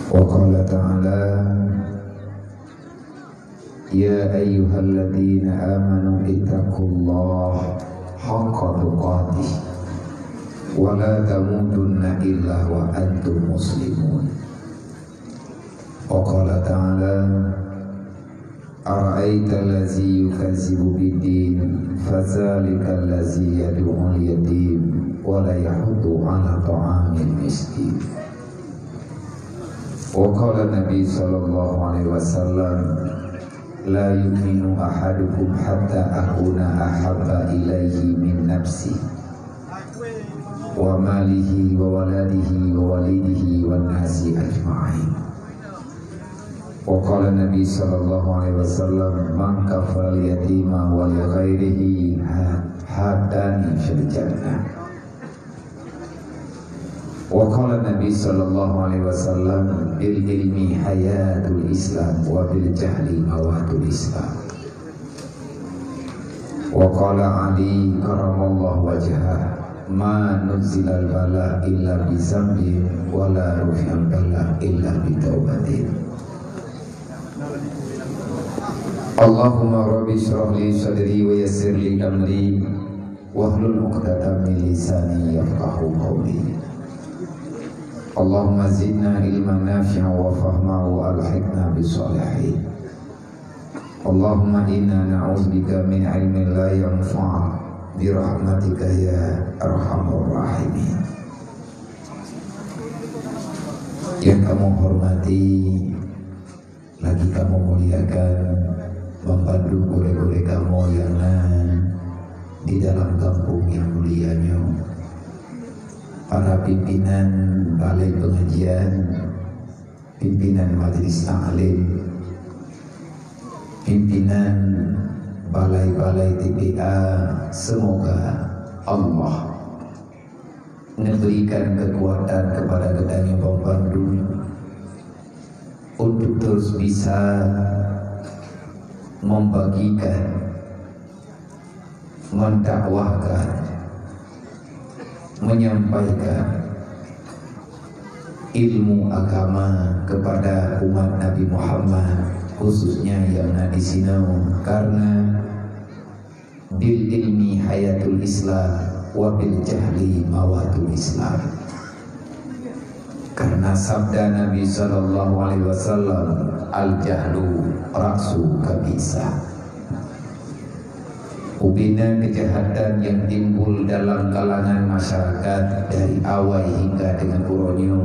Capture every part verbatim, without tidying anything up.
Wa qala ta'ala ya ayyuhalladzina amanu ittaqullaha haqqa tuqatih wa la tamutunna illa wa antum muslimun. Wa qala ta'ala ara'aita allazi yukazzibu bid-din fadzalika allazi yad'ul yatim wa la yahuddu 'ala ta'amil miskin. Wa qala Nabi sallallahu alaihi wasallam la yu'minu ahadukum hatta akuna ahabba ilaihi min nafsi wa malihi wa waladihi wa walidihi wan nasi ajma'in. Wa qala Nabi sallallahu alaihi wasallam man kafara yatima wa li ghairihi hadani fil jannah. Wa qala Nabi sallallahu alaihi wasallam bil ilmi hayatul Islam wa bil jahli mawatul Islam. Wa qala Ali karamallahu wajhah ma nuzilal bala illa bi zambi wa la rufi'al bala illa bi taubatin. Allahumma rabbi shrah li sadri wa yassir li amri wahlul 'uqdatam min lisani yafqahu qawli. Allahumma zidna ilman nafi'an wa fahman wa alhiqna bisalihin. Allahumma inna na'udzubika min ilmin la yanfa' bi rahmatika ya arhamar rahimin. Yang kamu hormati, lagi kamu muliakan, membantu gure-gure kamu yang di dalam kampung yang mulianya, para pimpinan balai pengajian, pimpinan majelis taklim, pimpinan balai-balai T P A, semoga Allah memberikan kekuatan kepada kedannya pembantu untuk terus bisa membagikan, mendakwahkan, menyampaikan ilmu agama kepada umat Nabi Muhammad, khususnya yang di sini, karena bil ilmi hayatul Islam wa bil jahli mawatul Islam. Karena sabda Nabi sallallahu alaihi wasallam, al jahlu raksu kabisa. Ubina kejahatan yang timbul dalam kalangan masyarakat dari awal hingga dengan uronyo,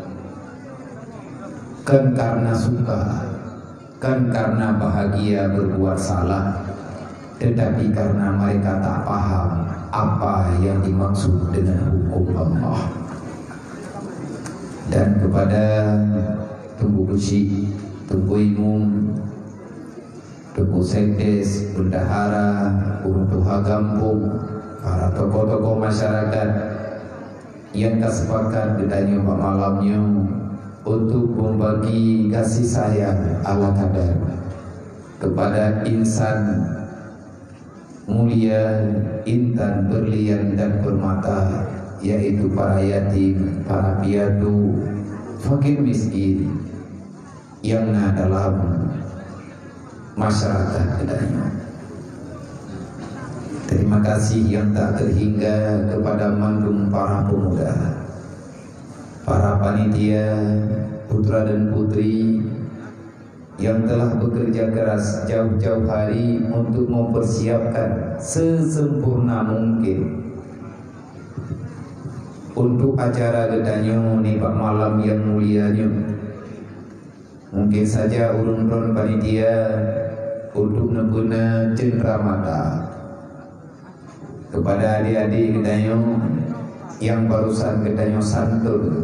kan karena suka, kan karena bahagia berbuat salah, tetapi karena mereka tak paham apa yang dimaksud dengan hukum Allah. Dan kepada Tunggu Besi, Tunggu Imum, Tunggu Sekdes, Bendahara, Uruntuha Kampung, para tokoh-tokoh masyarakat yang kesepakatan bedanya Pak malamnya untuk membagi kasih sayang ala kadar kepada insan mulia, intan berlian dan bermata, yaitu para yatim, para piatu, fakir miskin yang ada dalam masyarakat kedanya. Terima kasih yang tak terhingga kepada mandum para pemuda, para panitia, putra dan putri yang telah bekerja keras jauh-jauh hari untuk mempersiapkan sesempurna mungkin untuk acara gedanyo nih Pak malam yang mulianya. Mungkin saja urun-urun panitia untuk neguna cendera mata kepada adik-adik gedanyo yang barusan gedanyo santun,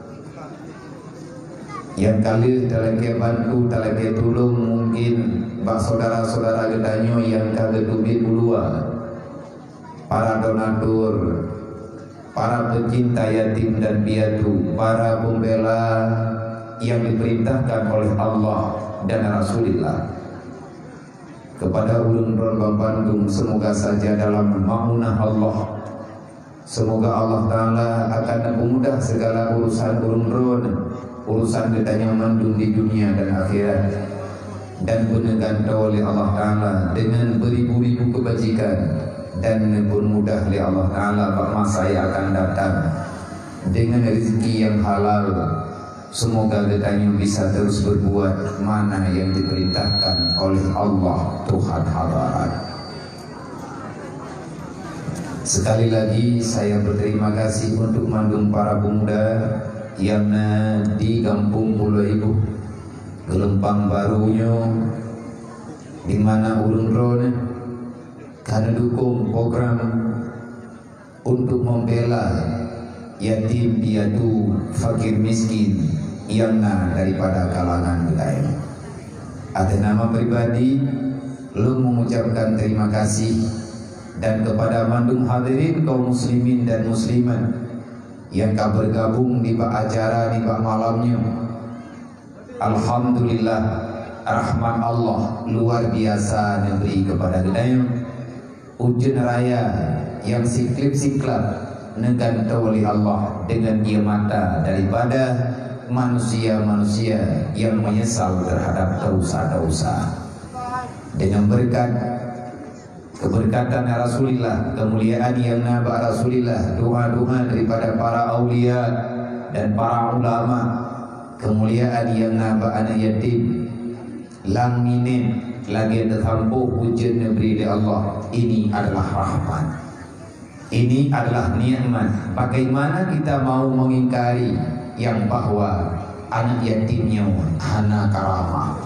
yang kali talake bantu, talake tulung, mungkin bak saudara-saudara gedanyo yang kagak duit ulua, para donatur, para pecinta yatim dan piatu, para pembela yang diperintahkan oleh Allah dan Rasulullah. Kepada ulun Ron Bandung, semoga saja dalam ma'unah Allah, semoga Allah Ta'ala akan memudah segala urusan ulun Ron urusan ditanya mandung di dunia dan akhirat, dan penegan oleh Allah Ta'ala dengan beribu-ribu kebajikan, dan pun mudah oleh Allah Ta'ala pada masa yang akan datang dengan rezeki yang halal. Semoga ditanya bisa terus berbuat mana yang diperintahkan oleh Allah Tuhan hadirat. Sekali lagi saya berterima kasih untuk mandung para pemuda yang di kampung Pulau Ibu Gelempang barunya, di mana ulun rone karena dukung program untuk membela yatim piatu fakir miskin yang daripada kalangan budaya. Atas nama pribadi lu mengucapkan terima kasih, dan kepada mandung hadirin kaum muslimin dan muslimat yang bergabung di acara di malamnya. Alhamdulillah, rahmat Allah luar biasa diberi kepada kita. Ujian raya yang siklip-siklap negan oleh Allah dengan dia mata daripada manusia-manusia yang menyesal terhadap dosa-dosa. Dengan berkat keberkatan Rasulullah, kemuliaan yang naba Rasulullah, doa-doa daripada para aulia dan para ulama, kemuliaan yang naba anak yatim, langinin lagi tertampuh hujan negeri dari Allah. Ini adalah rahmat, ini adalah nikmat. Bagaimana kita mau mengingkari yang bahwa anak yatimnya hana karamah,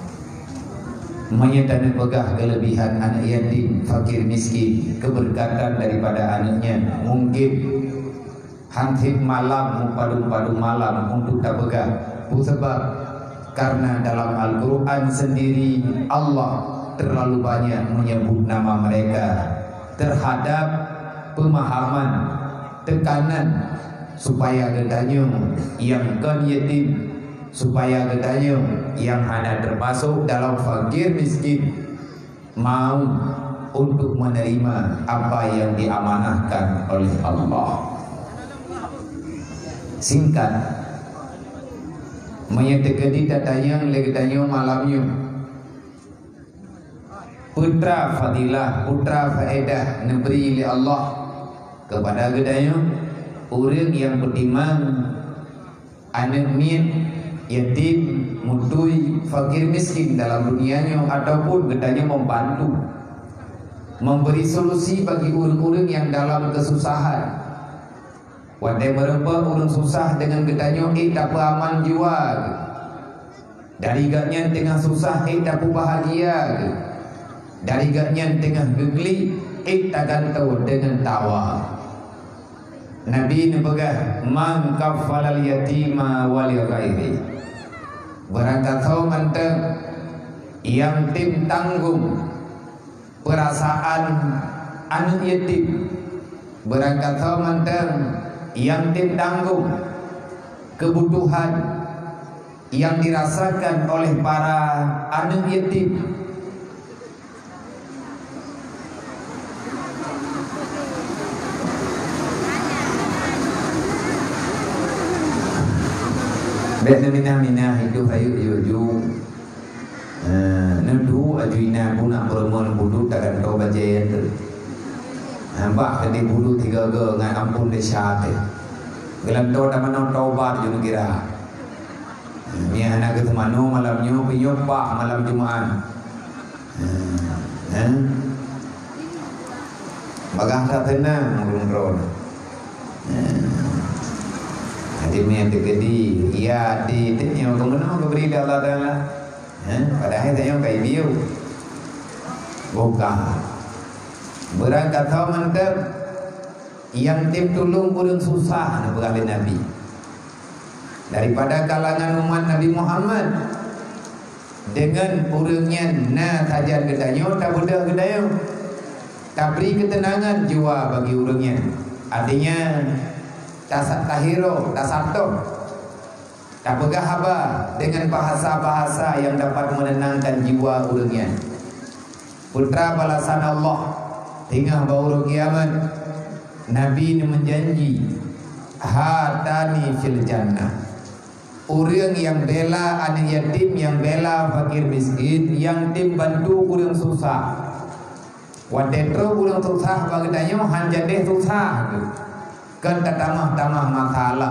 menyatakan pegah kelebihan anak yatim fakir miskin, keberkatan daripada anaknya. Mungkin hantip malam padu-padu malam untuk tak pegah, sebab karena dalam Al-Quran sendiri Allah terlalu banyak menyebut nama mereka terhadap pemahaman, tekanan supaya gedanya yang kan yatim, supaya gedanya yang hanya termasuk dalam fakir miskin mau untuk menerima apa yang diamanahkan oleh Allah. Singkat menyatakan datanya legedanya malamnya, putra fadilah, putra faedah neberi oleh Allah kepada gedanya orang yang beriman, anak min yatim, mutui, fakir miskin dalam dunianya, ataupun gedanya membantu memberi solusi bagi orang-orang yang dalam kesusahan. Wadai merempa orang susah dengan gedanya eh dapat aman jiwa, dari gaknya tengah susah eh dapat bahagia, dari gaknya tengah gegli eh tak gantau dengan tawa. Nabi ni pegah man kaffalal yatima wal ghairi, barangkali tahu mantap yang tim tanggung perasaan anak yatim, barangkali tahu mantap yang tim tanggung kebutuhan yang dirasakan oleh para anak yatim. Benda minah-minah hidup hayuk yuju Nendu ajuina punak berumur budu takkan kau baca itu nampak tadi budu tiga ge ngan ampun desa te gelam tau dah mana taubat junu kira ni anak ke mano malamnya pinyopak malam Jumat eh bagang tak tenang urung ron Hadi yang tegedi, iya di yang kemenang keberi Allah Taala. Padahal saya kayak biu, bukan. Berangkat tahu mantap, yang tim tolong pun susah nak berkali Nabi. Daripada kalangan umat Nabi Muhammad, dengan urangnya na tajar gedanya, tak mudah gedanya, tak beri ketenangan jiwa bagi urangnya. Artinya tak tahiro, tak satu, tak pegah haba dengan bahasa-bahasa yang dapat menenangkan jiwa urangnya. Putra balasan Allah tinggal bauru kiamat. Nabi ini menjanji hatani fil jannah, Orang yang bela anak yatim, yang bela fakir miskin, yang tim bantu orang susah. Wadetro orang susah bagdanya hanjadeh susah. Kan tamah-tamah masalah.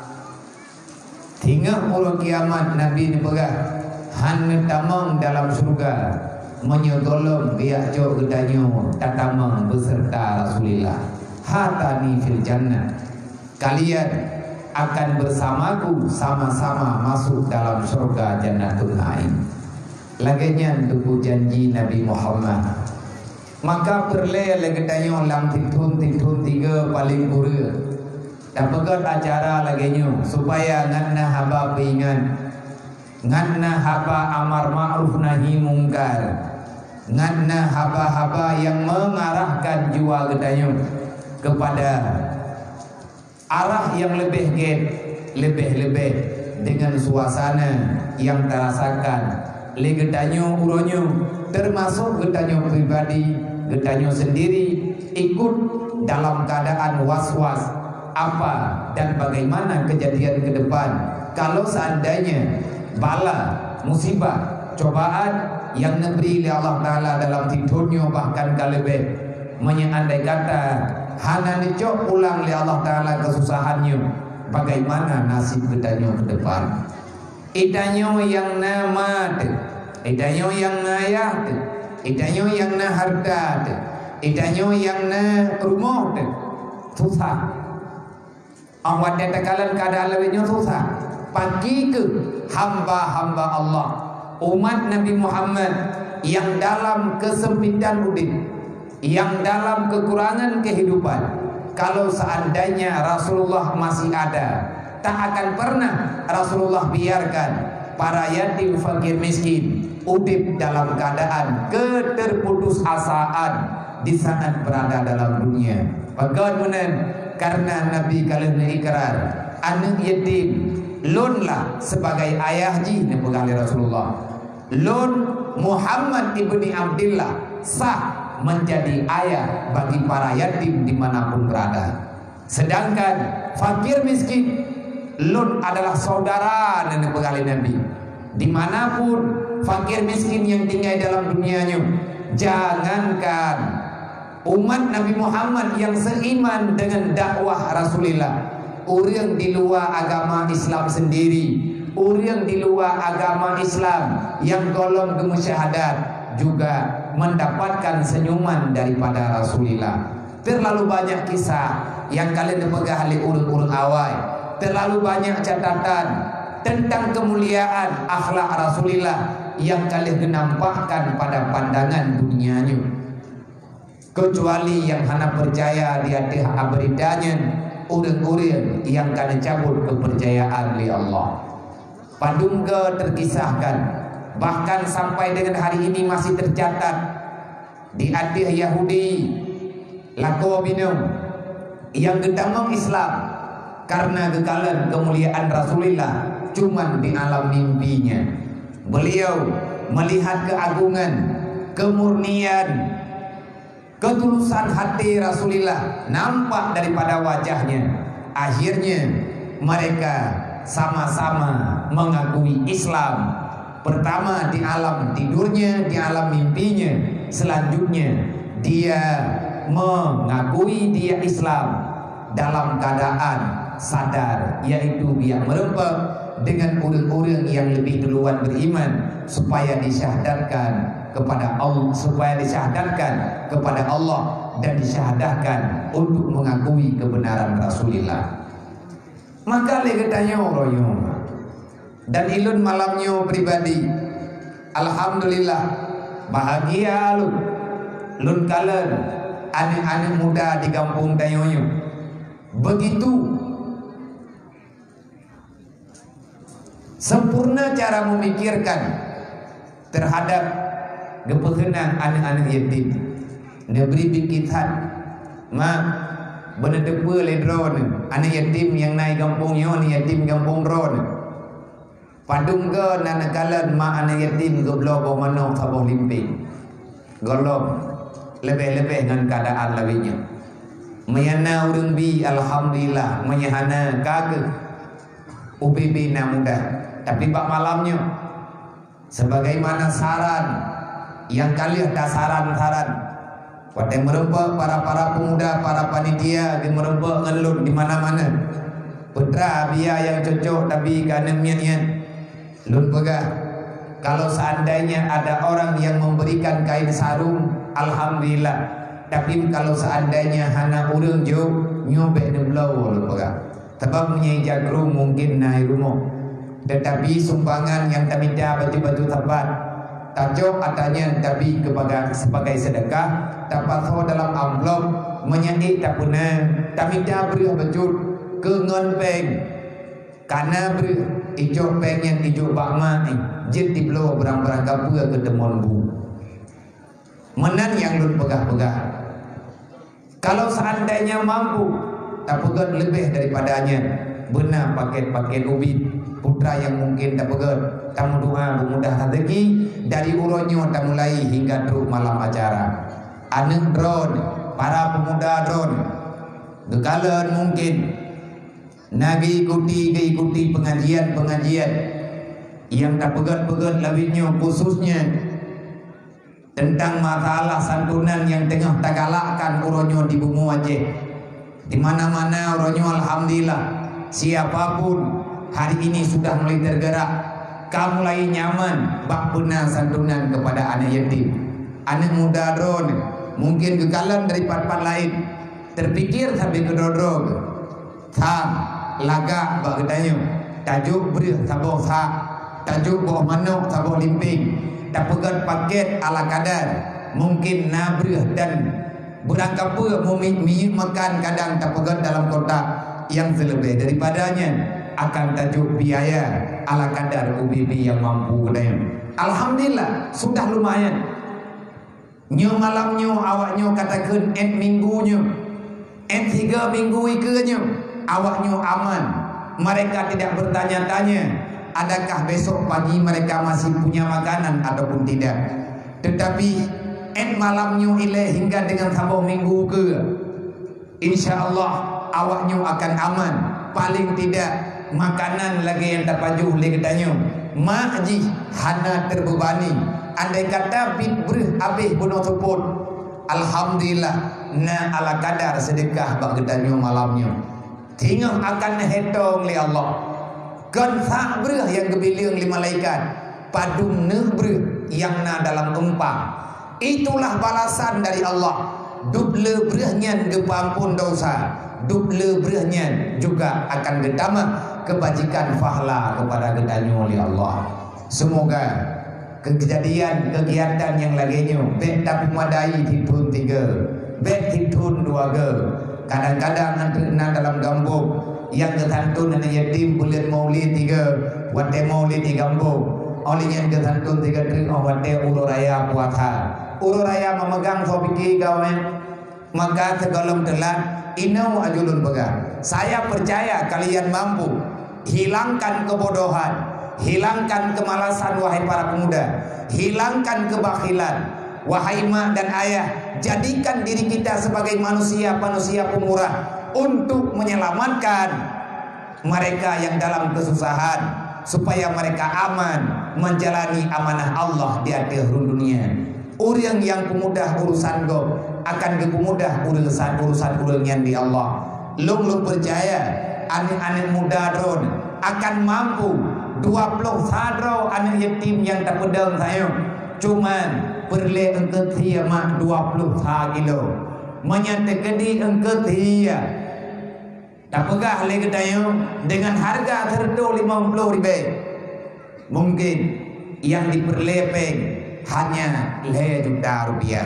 Hingga orang kiamat Nabi dipegah han tamang dalam surga menyogolong biak jo gedanyo tatamang beserta Rasulullah. Hatani fil jannah. Kalian akan bersamaku sama-sama masuk dalam surga Jannatul Naim. Laganya tuku janji Nabi Muhammad. Maka perle lagedanyo lam titun titun tiga paling pura. Dapat acara laganya supaya nganna haba pingan, nganna haba amar ma'ruf nahi mungkar, nganna haba-haba yang mengarahkan jiwa gedanyo kepada arah yang lebih get, lebih-lebih dengan suasana yang terasakan. Le gedanyo uronyo termasuk gedanyo pribadi, gedanyo sendiri ikut dalam keadaan was-was apa dan bagaimana kejadian ke depan kalau seandainya bala, musibah, cobaan yang diberi oleh Allah Ta'ala dalam tidurnya bahkan kalebeh menyandai kata hana dicok ulang oleh Allah Ta'ala kesusahannya, bagaimana nasib gedanyo ke depan. Idanyo yang nama, idanyo yang nayah, idanyo yang na harta, idanyo yang na rumah, susah. Awak datangkan keadaan lebihnya susah. Pagi ke hamba-hamba Allah, umat Nabi Muhammad yang dalam kesempitan udin, yang dalam kekurangan kehidupan. Kalau seandainya Rasulullah masih ada, tak akan pernah Rasulullah biarkan para yatim fakir miskin udip dalam keadaan keterputusasaan di saat berada dalam dunia. Bagaimana? Karena Nabi kalian ikrar anak yatim lunlah sebagai ayah ji nepegali Rasulullah, lun Muhammad ibni Abdillah sah menjadi ayah bagi para yatim dimanapun berada. Sedangkan fakir miskin lun adalah saudara nenek pegali Nabi. Dimanapun fakir miskin yang tinggal dalam dunianya, jangankan umat Nabi Muhammad yang seiman dengan dakwah Rasulullah, orang di luar agama Islam sendiri, orang di luar agama Islam yang golong kemusyahadat juga mendapatkan senyuman daripada Rasulullah. Terlalu banyak kisah yang kalian dipegang oleh urut-urut awal, terlalu banyak catatan tentang kemuliaan akhlak Rasulullah yang kalian nampakkan pada pandangan dunianya. Kecuali yang hana percaya di hati abridanya urang-urang yang kena cabut kepercayaan oleh Allah. Padungga terkisahkan, bahkan sampai dengan hari ini masih tercatat di hati Yahudi laku minum yang gedamang Islam karena kekalan kemuliaan Rasulullah cuman di alam mimpinya. Beliau melihat keagungan, kemurnian, ketulusan hati Rasulullah nampak daripada wajahnya. Akhirnya mereka sama-sama mengakui Islam. Pertama di alam tidurnya, di alam mimpinya. Selanjutnya dia mengakui dia Islam dalam keadaan sadar, yaitu dia merempak dengan orang-orang yang lebih duluan beriman supaya disyahadatkan kepada Allah, supaya disyahadatkan kepada Allah dan disyahadatkan untuk mengakui kebenaran Rasulullah. Maka legetanya royong dan ilun malamnya pribadi, alhamdulillah bahagia lu lun kalen anak-anak muda di kampung Dayoyo begitu sempurna cara memikirkan terhadap kepentingan anak-anak yatim. Neberi bikitan ma bener depe le drone anak yatim yang naik kampungnya, anak yatim kampung drone. Padung ke nana kalan ma anak yatim goblo bo mano saboh limping. Golong lebih-lebih dengan keadaan lawinya. Mayana urang bi alhamdulillah menyahana kagak U B B na muda. Tapi bak malamnya sebagaimana saran yang kalian ada saran-saran pada merembak para-para pemuda, para panitia di merembak ngelut di mana-mana. Putra biar yang cocok tapi kerana niat-niat lun pegah. Kalau seandainya ada orang yang memberikan kain sarung, alhamdulillah. Tapi kalau seandainya hana urang jo nyobek de belau lun pegah. Sebab punya jagrung mungkin naik rumah. Tetapi sumbangan yang kami dah baju-baju tepat tajuk katanya tapi kepada sebagai sedekah dapat so dalam amplop menyanyi tak puna kami dah beri bejut ke ngon peng karena beri ijo peng yang ijo bakma jit di belau berang-berang kapua ke demon bu menan yang lun pegah-pegah. Kalau seandainya mampu tak pegat lebih daripadanya benar paket-paket ubin putra yang mungkin tak pegat tamu doa bermudah rezeki dari uronyo tak mulai hingga teruk malam acara. Anak drone, para pemuda drone, gekalan mungkin nagi ikuti ke ikuti pengajian-pengajian yang tak pegat-pegat lebihnya khususnya tentang masalah santunan yang tengah tak galakkan uronyo di bumi Aceh. Di mana-mana uronyo alhamdulillah siapapun hari ini sudah mulai tergerak. Kamu mulai nyaman bak benar santunan kepada anak yatim, anak muda drone, mungkin kekalan dari part-part lain terpikir sampai ke dodrog sam laga bak ketanyo tajuk beri saboh sa tajuk boh manuk saboh limping tak pegat paket ala kadar mungkin nabrih dan berangkap pun minyak makan kadang tak pegat dalam kotak yang selebih daripadanya akan tajuk biaya ala kadar U B B yang mampu kedaya. Alhamdulillah sudah lumayan. Nyo malamnyo awaknyo katakan et minggunya et tiga minggu ikenya awaknyo aman. Mereka tidak bertanya-tanya adakah besok pagi mereka masih punya makanan ataupun tidak. Tetapi et malamnyo ile hingga dengan sambung minggu ke insyaallah awaknyo akan aman. Paling tidak makanan lagi yang terpajuh oleh ketanyo makji hana terbebani. Andai kata bit berih habis bunuh seput alhamdulillah na ala kadar sedekah bak ketanyo malamnya tinggal akan hetong li Allah kan sak berih yang kebiliang li malaikat padum ne berih yang na dalam empang. Itulah balasan dari Allah. Duble berihnya kepampun dosa, duble berihnya juga akan ditambah kebajikan pahala kepada ketanyo oleh Allah. Semoga kejadian kegiatan yang lainnya bet tapi madai titun tiga, bet titun dua ge. Kadang-kadang nanti dalam gambung yang kesantun anak yatim bulan maulid tiga, wate maulid di gambung. Olehnya kesantun tiga trik wate ulu raya puasa. Ulu raya memegang sopiki gawen maka segalem telan inau ajulun pegang. Saya percaya kalian mampu hilangkan kebodohan, hilangkan kemalasan wahai para pemuda, hilangkan kebakhilan wahai mak dan ayah. Jadikan diri kita sebagai manusia-manusia pemurah untuk menyelamatkan mereka yang dalam kesusahan supaya mereka aman menjalani amanah Allah di akhir dunia. Orang yang pemudah urusan go akan kepemudah urusan urusan urangnya di Allah. Long long percaya anak-anak muda drone akan mampu dua puluh sadro anak yatim yang tak pedang saya cuman perle engke tia mak dua puluh kilo menyate gedi engke tia tak pegah le kedayo dengan harga tertentu lima puluh ribu mungkin yang diperlepeng hanya le juta rupiah,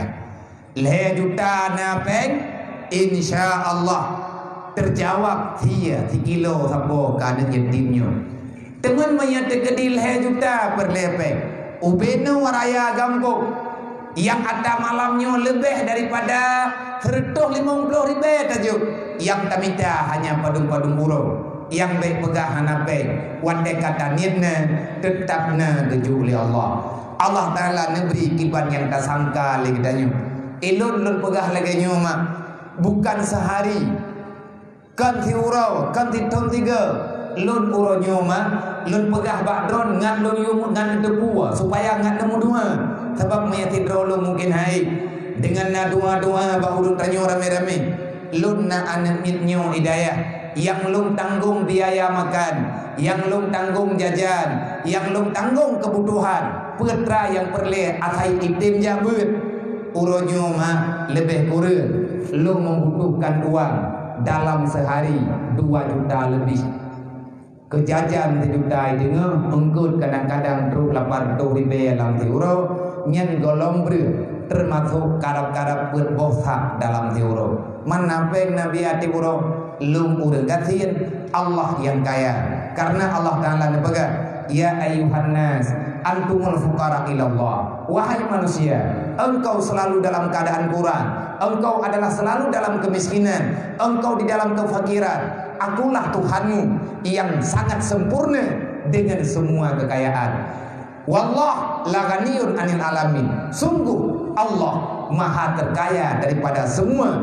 le juta napeng, insya Allah terjawab dia ti kilo sabo kanan yatimnya. Dengan mayat kedil le juta perlepeng, ubeno waraya gambo yang ada malamnya lebih daripada seratus lima puluh ribu tajuk. Yang tamita hanya padung-padung burung. Yang baik pegah hanape, wande kata nirna tetapna keju oleh Allah. Allah Ta'ala negeri kiban yang tak sangka lagi danyo. Ilun lun pegah lagi nyuma bukan sehari kan tiurau kan titun tiga lun uronyo mah lun pegah bakdron ngan lun yumut ngan debu supaya ngan nemu dua sebab mayat tidro lun mungkin hai dengan na dua-dua bahu lun tanyo rame-rame lun na anamitnyo hidayah yang lun tanggung biaya makan, yang lun tanggung jajan, yang lun tanggung kebutuhan putra yang perle atai itim jabut uronyo mah lebih kurang lun membutuhkan uang dalam sehari dua juta lebih kejajan sejuta dengan engkut kadang-kadang terus lapar tu ribe dalam tiuro nyen golong ber termasuk karab-karab buat bosak dalam tiuro mana peng nabi ati buro lum urang gatin Allah yang kaya karena Allah Taala nebaga ya ayuhan nas antumul fuqara ilallah wahai manusia engkau selalu dalam keadaan kurang engkau adalah selalu dalam kemiskinan engkau di dalam kefakiran akulah Tuhanmu yang sangat sempurna dengan semua kekayaan wallah laganiyun anil alamin sungguh Allah maha terkaya daripada semua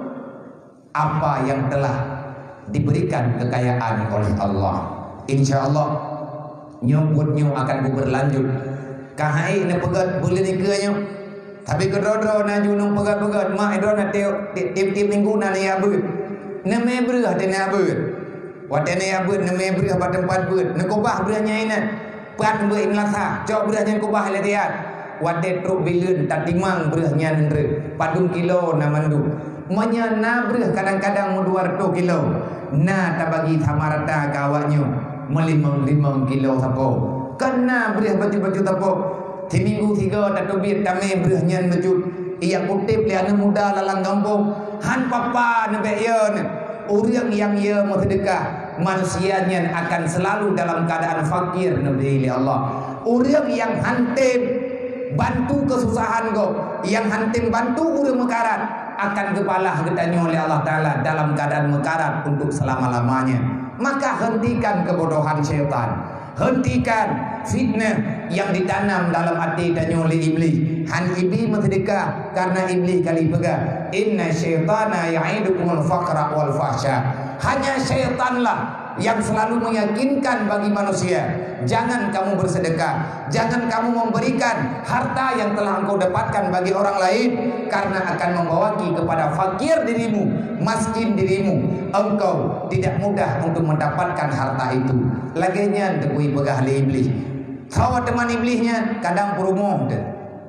apa yang telah diberikan kekayaan oleh Allah insyaallah nyobotnya akan berlanjut kahai ne pegat boleh nikahnya tapi kedodro naju nung pegat-pegat mak edo na tip-tip minggu na ne abut ne mebreh de ne abut wate ne abut ne mebreh ba tempat but ne kobah brehnya ina pat be inglasa cok brehnya kobah le tiat wate truk bilun tatimang brehnya nendre padung kilo na mandu manya na breh kadang-kadang mu dua ratus kilo na tabagi thamarata kawaknyo melimang-limang kilo sapo kena breh baju-baju tapo di minggu tiga tak tubit kami berhentian baju ia kutip liana muda lalang kampung han papa nebe yon orang yang ia mau sedekah manusianya akan selalu dalam keadaan fakir nabi Allah orang yang hantim bantu kesusahan kau yang hantim bantu orang mekarat akan kepala getanya oleh Allah Ta'ala dalam keadaan mekarat untuk selama-lamanya maka hentikan kebodohan syaitan hentikan fitnah yang ditanam dalam hati dan oleh iblis han iblis mensedekah karena iblis kali pegang inna syaitana ya'idukumul faqra wal fahsya hanya syaitanlah yang selalu meyakinkan bagi manusia jangan kamu bersedekah jangan kamu memberikan harta yang telah engkau dapatkan bagi orang lain karena akan membawaki kepada fakir dirimu miskin dirimu engkau tidak mudah untuk mendapatkan harta itu laginya dekui pegah le iblis tahu teman iblisnya kadang perumoh deh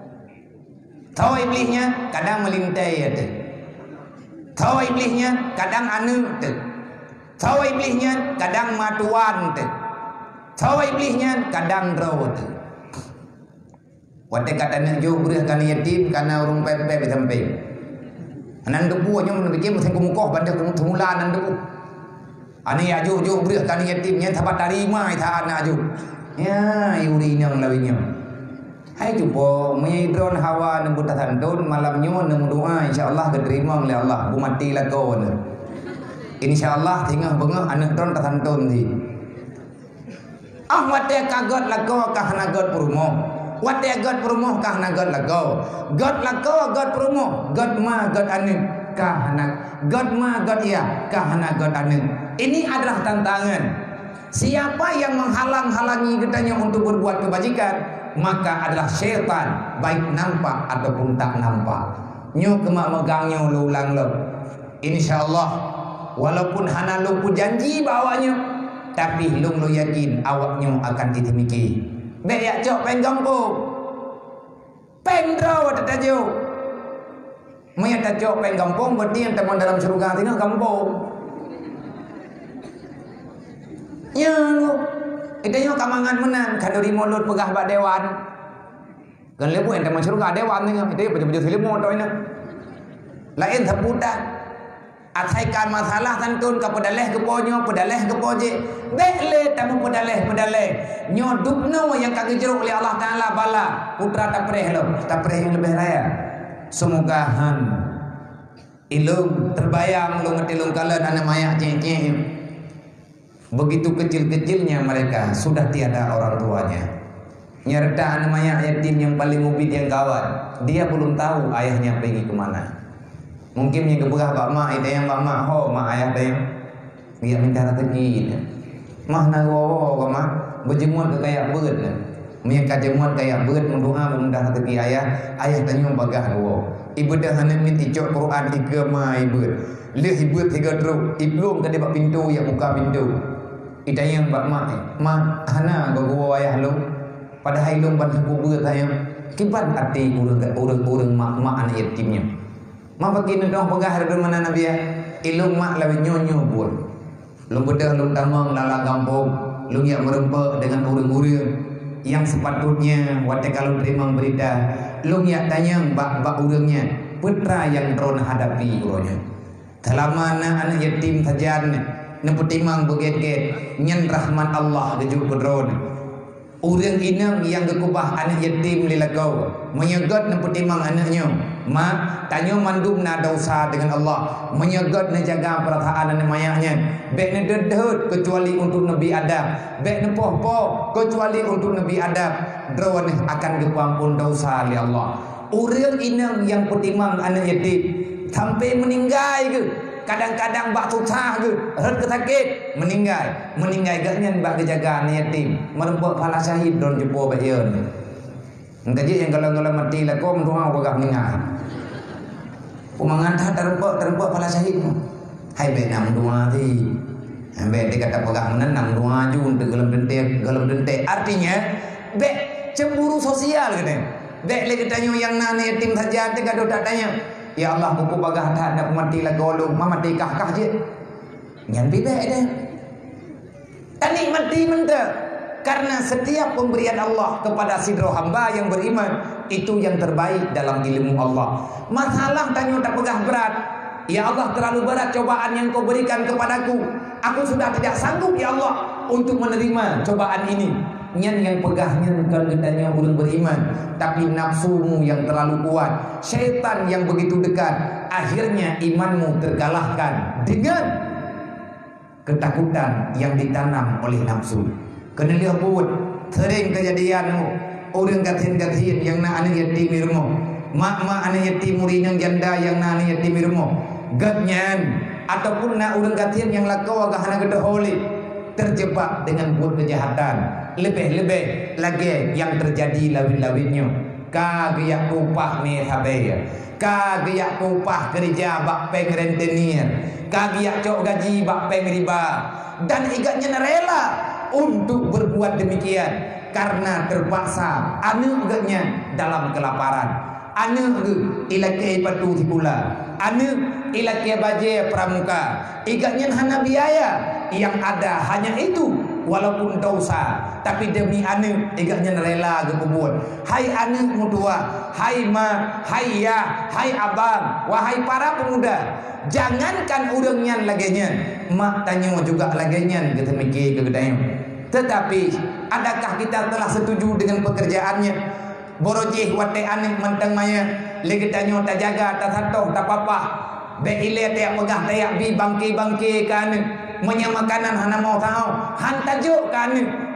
tahu iblisnya kadang melintai deh tahu iblisnya kadang anu deh tahu iblisnya kadang matuan deh tahu iblisnya kadang drawat wate katanya jo breh kan yatim karena urung pepe sampai anan debu nya mun bikin musim kumukoh bandar tumulan nan debu ani aju jo breh kan yatimnya thabat tarima tha ana aju ya yuri nyang lawinya hai jupo menyidron hawa nembut tandun malamnya nemu doa insyaallah diterima oleh Allah bu mati lagon insyaallah tinggal bengah anak dron tandun di ah wate kagot lago kah nagot purmo wate got purmo kah nagot lago got lago got purmo got ma got anu kah nak got ma got ya kah nagot anu ini adalah tantangan. Siapa yang menghalang-halangi kitanya untuk berbuat kebajikan maka adalah syaitan baik nampak ataupun tak nampak nyu kemak megangnya ulang lo insyaallah walaupun hana lu janji bawanya tapi lu lu yakin awaknya akan ditemiki be ya cok penggang po pendro ada tajo maya tajo penggang po berarti yang teman dalam surga tinggal kampung ya itu yang kamangan menan kadori mulut pegah bak dewan kan lebu ente masyarakat dewan ni itu ya baju-baju film motor ini lain seputar ataikan masalah tantun ke pedaleh ke ponyo pedaleh ke poje bekle tamu pedaleh pedaleh nyodupno yang kaki jeruk oleh Allah Ta'ala bala putra tapreh lo tapreh yang lebih raya semoga han ilung terbayang lu ngetilung kalen anak mayak ceng-ceng begitu kecil-kecilnya mereka sudah tiada orang tuanya nyerta anak mayak yatim yang paling mubin yang kawan dia belum tahu ayahnya pergi kemana mungkin yang keberah bak mak itu yang bak mak ho mak ayah dia dia minta rezeki mah na wo ko mah berjemur ke kayak beut lah. Mun ka jemur kayak beut mendoa mudah rezeki ayah, ayah tanya bagah wo. Ibadah hana minti cok Quran tiga mai beut. Leh beut tiga teruk, iblum ka dia bak pintu ya buka pintu. Itanya bak mak, mak hana go go ayah lu. Padahal lu ban beut ayah. Kibat hati urang-urang mak-mak anak yatimnya. Mak begini dong pegah ada mana Nabi ya. Ilung mak lawan nyonyo buat. Lu bedah lu tamang lala kampung. Lu yang merempek dengan urang-urang yang sepatutnya waktu kalau terima berita. Lu yang tanya bak-bak urangnya. Putra yang drone hadapi urangnya. Dalam mana anak yatim sajan. Nepetimang beget-get. Nyan rahmat Allah kejuk drone. Urang inang yang gekubah anak yatim lilakau menyegat nepetimang anaknya mak tanya mandum na dosa dengan Allah menyegat na jaga perasaan anak mayaknya baik na dedut kecuali untuk Nabi Adam baik na poh-poh kecuali untuk Nabi Adam drawan akan kepampun dosa li Allah. Urang inang yang petimang anak yatim sampai meninggal ke kadang-kadang bak susah ke heret ke sakit meninggal meninggal gaknya bak kejaga anak yatim merempuk pahala syahid don jumpa bak yeun engkaji yang kalau-kalau mati lah kau mendoa bagah meninggal pemangan terempuk terempuk pahala syahid hai be nam doa ti be dia kata bagah menenang doa ju untuk gelam dente gelam dente artinya be cemburu sosial katanya be lagi tanya yang anak yatim saja dia gaduh tak tanya. Ya Allah buku bagah tak nak mati lah golong mama mati kah kah je nyan bebek dia tani mati mentah karena setiap pemberian Allah kepada sidro hamba yang beriman itu yang terbaik dalam ilmu Allah. Masalah tanya tak pegah berat. Ya Allah terlalu berat cobaan yang kau berikan kepadaku, aku sudah tidak sanggup ya Allah untuk menerima cobaan ini. Nyan yang pegahnya bukan gedanya orang beriman, tapi nafsumu yang terlalu kuat, syaitan yang begitu dekat. Akhirnya imanmu terkalahkan dengan ketakutan yang ditanam oleh nafsu. Kena lihat buat sering kejadianmu orang gatin-gatin yang nak anak yatim irmo, mak-mak anak yatim murinang janda yang nak anak yatim irmo, gatnyan ataupun nak orang gatin yang lakau agak anak gede holy terjebak dengan buat kejahatan. Lebih-lebih lagi yang terjadi lawin-lawinnya kagak upah ni habaya kagak upah kerja bak peng rentenir kagak cok gaji bak peng riba dan igaknya rela untuk berbuat demikian karena terpaksa anu igaknya dalam kelaparan anu ilake patu pula anu ilake baje pramuka igaknya hana biaya yang ada hanya itu. Walaupun dosa, tapi demi anu igaknya rela gebubun. Hai anu mutua, hai ma, hai ya, hai abang, wahai para pemuda, jangankan urangnya lagenya, mak tanya juga lagenya kita mikir kegedanya. Tetapi adakah kita telah setuju dengan pekerjaannya? Borojih wate anik mentang maya, lagi tanya tak jaga, tak satuh, tak apa-apa. Beile tak megah tak bi bangki-bangki kan. Menyamakanan hana mau tahu han tajuk kan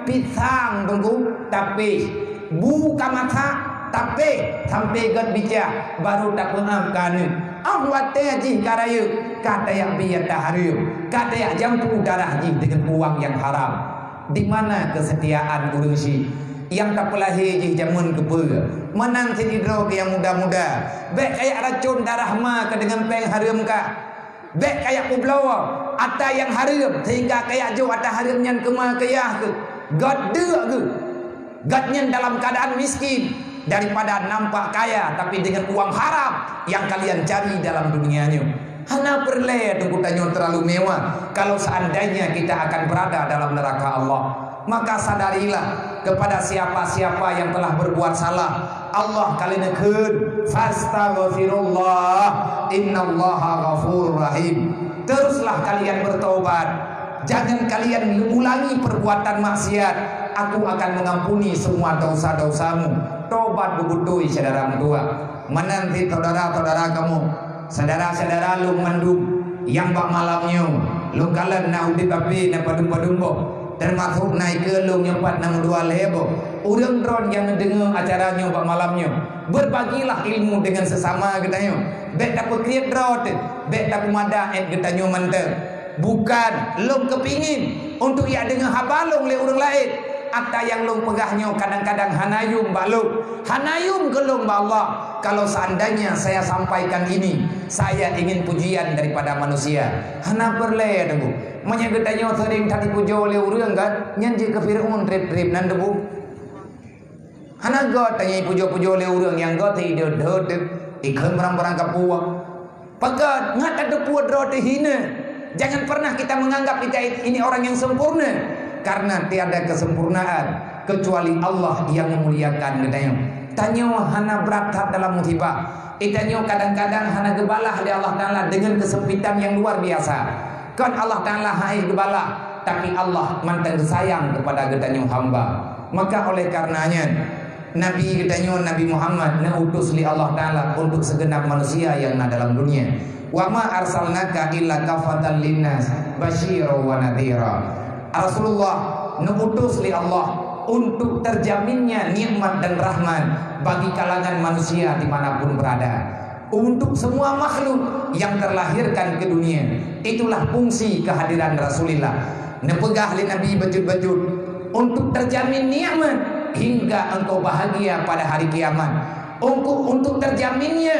pisang tunggu tapi buka mata tapi sampai gat bija baru tak pengamkan ah wate ji karaya kata yang biar tahariu kata yang jampu darah ji dengan uang yang haram. Di mana kesetiaan urang si yang tak pelahi ji jamun kepe menang sidro ke yang muda-muda baik kayak racun darah ma ke dengan peng haram ka baik kayak kublawa ada yang haram sehingga kayak jauh ada haramnya kemah kayah ke gade ke gadnya dalam keadaan miskin daripada nampak kaya tapi dengan uang haram yang kalian cari dalam dunianya. Hana perle tunggu tanya terlalu mewah. Kalau seandainya kita akan berada dalam neraka Allah, maka sadarilah kepada siapa-siapa yang telah berbuat salah, Allah kalian nekeun fastaghfirullah innallaha ghafurur rahim. Teruslah kalian bertobat, jangan kalian ulangi perbuatan maksiat. Aku akan mengampuni semua dosa-dosamu. Tobat bebutui saudara tua. Menanti saudara-saudara kamu, saudara-saudara lu mandum yang bak malamnya, lu kalian nak udik api nak padum-padumbo, termasuk naik ke lu nyempat nang dua lebo. Urang drone yang dengar acaranya bak malamnya, berbagilah ilmu dengan sesama katanya. Bek dapat kriat drone, bek dapat mada et katanya mantap. bukan long kepingin untuk ia dengan habalong le orang lain. Atau yang long pegahnya kadang-kadang hanayum balung, hanayum gelong ba Allah. Kalau seandainya saya sampaikan ini, saya ingin pujian daripada manusia. Hana berle debu. Manya gedanya sering tadi pujo oleh urang kan, nyanji ke Firaun trip-trip nan debu. Hana god tanya pujo-pujo oleh urang yang god tidak dod ikut barang-barang kapuak. Pakat ngat ada puat roti hina. Jangan pernah kita menganggap kita ini orang yang sempurna. Karena tiada kesempurnaan kecuali Allah yang memuliakan gedanya. Tanyo hana berat dalam musibah. Itanyo kadang-kadang hana gebalah di Allah Ta'ala dengan kesempitan yang luar biasa. Kan Allah Ta'ala hai gebalah, tapi Allah mantan sayang kepada gedanyo hamba. Maka oleh karenanya Nabi gedanyo Nabi Muhammad na utus li Allah Ta'ala untuk segenap manusia yang ada dalam dunia. Wa ma arsalnaka illa kafatan linnas basyira wa nadhira. Rasulullah nuutus li Allah untuk terjaminnya nikmat dan rahmat bagi kalangan manusia dimanapun berada, untuk semua makhluk yang terlahirkan ke dunia. Itulah fungsi kehadiran Rasulullah. Nepegah li Nabi bejut-bejut untuk terjamin nikmat hingga engkau bahagia pada hari kiamat. Untuk untuk terjaminnya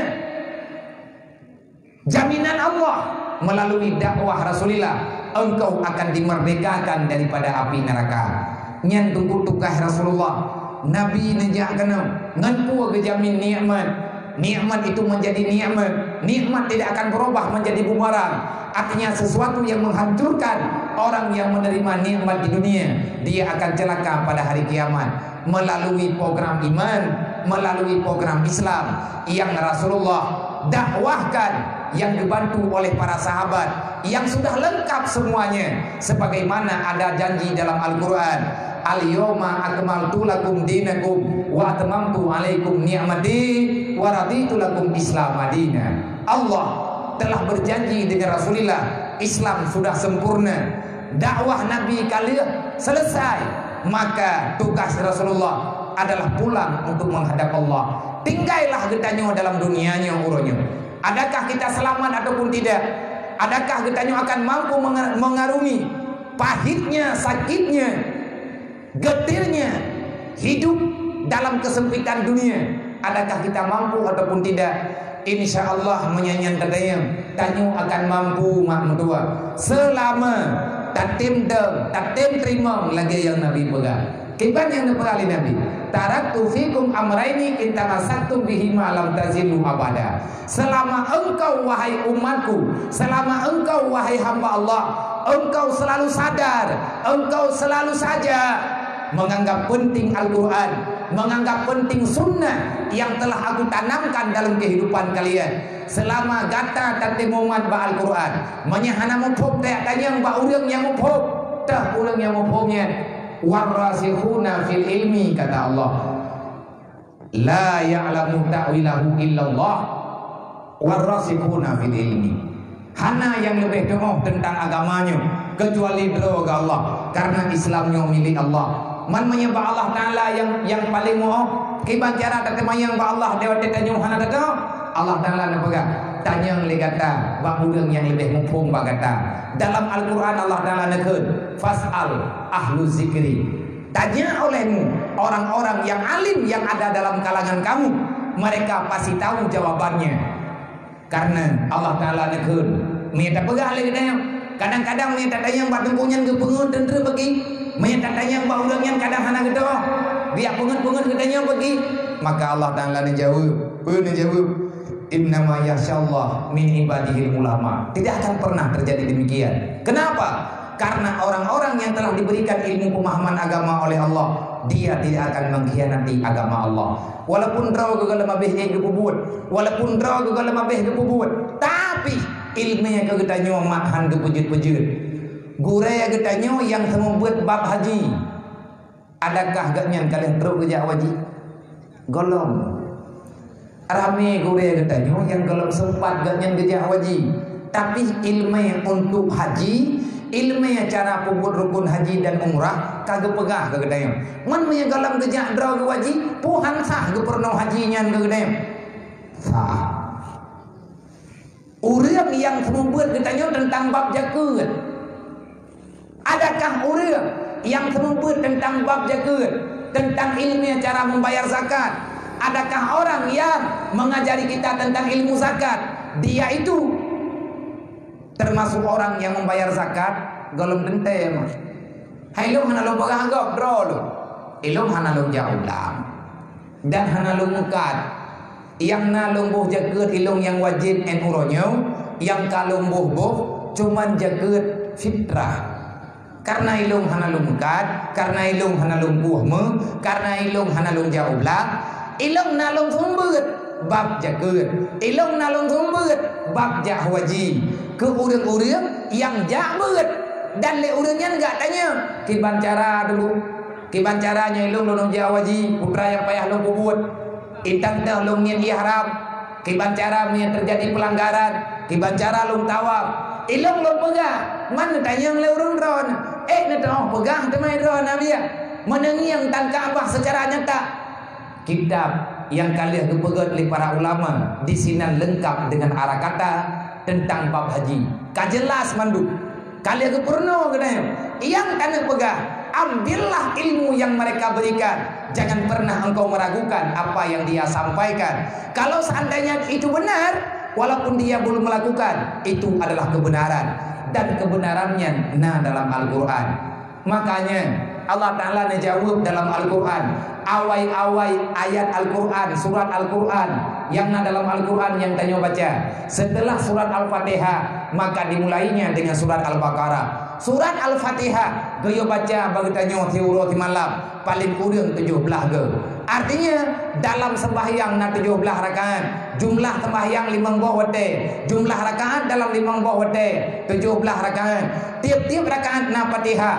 jaminan Allah melalui dakwah Rasulullah, engkau akan dimerdekakan daripada api neraka. Nyan tunggu tukah Rasulullah Nabi nejak kena nganpu kejamin nikmat. Nikmat itu menjadi nikmat. Nikmat tidak akan berubah menjadi bumerang. Artinya sesuatu yang menghancurkan orang yang menerima nikmat di dunia, dia akan celaka pada hari kiamat. Melalui program iman, melalui program Islam yang Rasulullah dakwahkan, yang dibantu oleh para sahabat, yang sudah lengkap semuanya. Sebagaimana ada janji dalam Al-Quran, al-yawma akmaltu lakum dinakum wa atmamtu alaikum ni'mati wa raditu lakum islam madina. Allah telah berjanji dengan Rasulullah, Islam sudah sempurna, dakwah Nabi kalian selesai. Maka tugas Rasulullah adalah pulang untuk menghadap Allah. Tinggallah getanyo dalam dunianya uronyo. Adakah kita selamat ataupun tidak? Adakah getanyo akan mampu mengarungi pahitnya, sakitnya, getirnya hidup dalam kesempitan dunia? Adakah kita mampu ataupun tidak? Insya Allah menyanyian tadayang tanyo akan mampu mak medua selama tatim dem tatim terima lagi yang Nabi pegang. Kiban yang dipegali Nabi, taraktu fikum amraini in tamassaktum bihima lam tazilu abada. Selama engkau wahai umatku, selama engkau wahai hamba Allah, engkau selalu sadar, engkau selalu saja menganggap penting Al-Quran, menganggap penting sunnah yang telah aku tanamkan dalam kehidupan kalian. Selama gata tatimumat ba Al-Quran, menyahana mupuk tak tanya ba urang yang mupuk, tah urang yang mupuknya. Warasikhuna fil ilmi, kata Allah, la ya'lamu ta'wilahu illallah. Warasikhuna fil ilmi, hana yang lebih tahu tentang agamanya kecuali droga Allah, karena Islamnya milik Allah. Man menyembah Allah Ta'ala yang yang paling mau kiban cara tetemayang ba Allah dewa tetanya hana kata Allah Ta'ala nak pegang tanya le kata ba urang yang lebih mumpung ba kata. Dalam Al-Quran Allah Ta'ala nakun fas'al ahlu zikri, tanya olehmu orang-orang yang alim yang ada dalam kalangan kamu, mereka pasti tahu jawabannya. Karena Allah Ta'ala nakun minta pegah lagi dayang. Kadang-kadang minta dayang ba tengkunyan ke pengut tentu bagi minta dayang ba urang yang kadang hana gitu biar pengut-pengut gedanya bagi. Maka Allah Ta'ala menjawab, pun menjawab, innama yasyallah min ibadihil ulama. Tidak akan pernah terjadi demikian. Kenapa? Karena orang-orang yang telah diberikan ilmu pemahaman agama oleh Allah, dia tidak akan mengkhianati agama Allah. Walaupun draw gagal mabeh ke bubut, walaupun draw gagal mabeh ke bubut, tapi ilmunya kegetanyo mahan ke pujut-pujut. Guraya getanyo yang membuat bab haji. Adakah gaknya kalian terus kerja wajib? Golong. Rame guraya getanyo yang kalau sempat gaknya kerja wajib. Tapi ilmu untuk haji, ilmu cara pubut rukun haji dan umrah kagak pegah ke getanyo. Man punya galam kerja draw ke wajib, puhan sah ke pernah hajinya ke getanyo. Sah. Urang yang membuat getanyo tentang bab jaket. Adakah orang yang terubut tentang bab zakat, tentang ilmu cara membayar zakat? Adakah orang yang mengajari kita tentang ilmu zakat? Dia itu termasuk orang yang membayar zakat golong tente mah. Hai lu hana lu bagah gop bro lu. Ilmu hana lu jauh lam. Dan hana lu mukat. Yang nalung buh zakat ilmu yang wajib en uronyo, yang kalung buh buh cuman zakat fitrah. Karena ilmu hana lu mukat, karena ilmu hana lu buh me, karena ilmu hana lu jauh lam. Ilmu nalung sumbut bab zakat. Ilmu nalung sumbut bab jak wajib. Ke urang-urang yang jabut dan le urangnya enggak tanya kiban cara dulu kiban caranya ilung lulung jawaji putra yang payah lu buat intang teh lung nyen ihram kiban cara yang terjadi pelanggaran kiban cara lung tawaf ilung lung pegang mana tanya le urang ron eh ne tong pegang temai ron nabi ya menengi yang tan Ka'bah secara nyata kitab yang kalian kepegat oleh para ulama di sini lengkap dengan arah kata tentang bab haji. Kajelas mandu. Kalian ke purno katanya. Yang kalian pegang, ambillah ilmu yang mereka berikan. Jangan pernah engkau meragukan apa yang dia sampaikan. Kalau seandainya itu benar, walaupun dia belum melakukan, itu adalah kebenaran. Dan kebenarannya nah dalam Al-Quran. Makanya Allah Ta'ala menjawab dalam Al-Quran. Awai-awai ayat Al-Quran, surat Al-Quran yang na dalam Al-Quran yang tanya baca. Setelah surat Al-Fatihah, maka dimulainya dengan surat Al-Baqarah. Surat Al-Fatihah gaya baca bagi tanya tiuro ti malam paling kurang tujuh belas ke. Artinya dalam sembahyang na tujuh belas rakaat, jumlah sembahyang lima buah wate, jumlah rakaat dalam lima buah wate, tujuh belas rakaat. Tiap-tiap rakaat na Fatihah,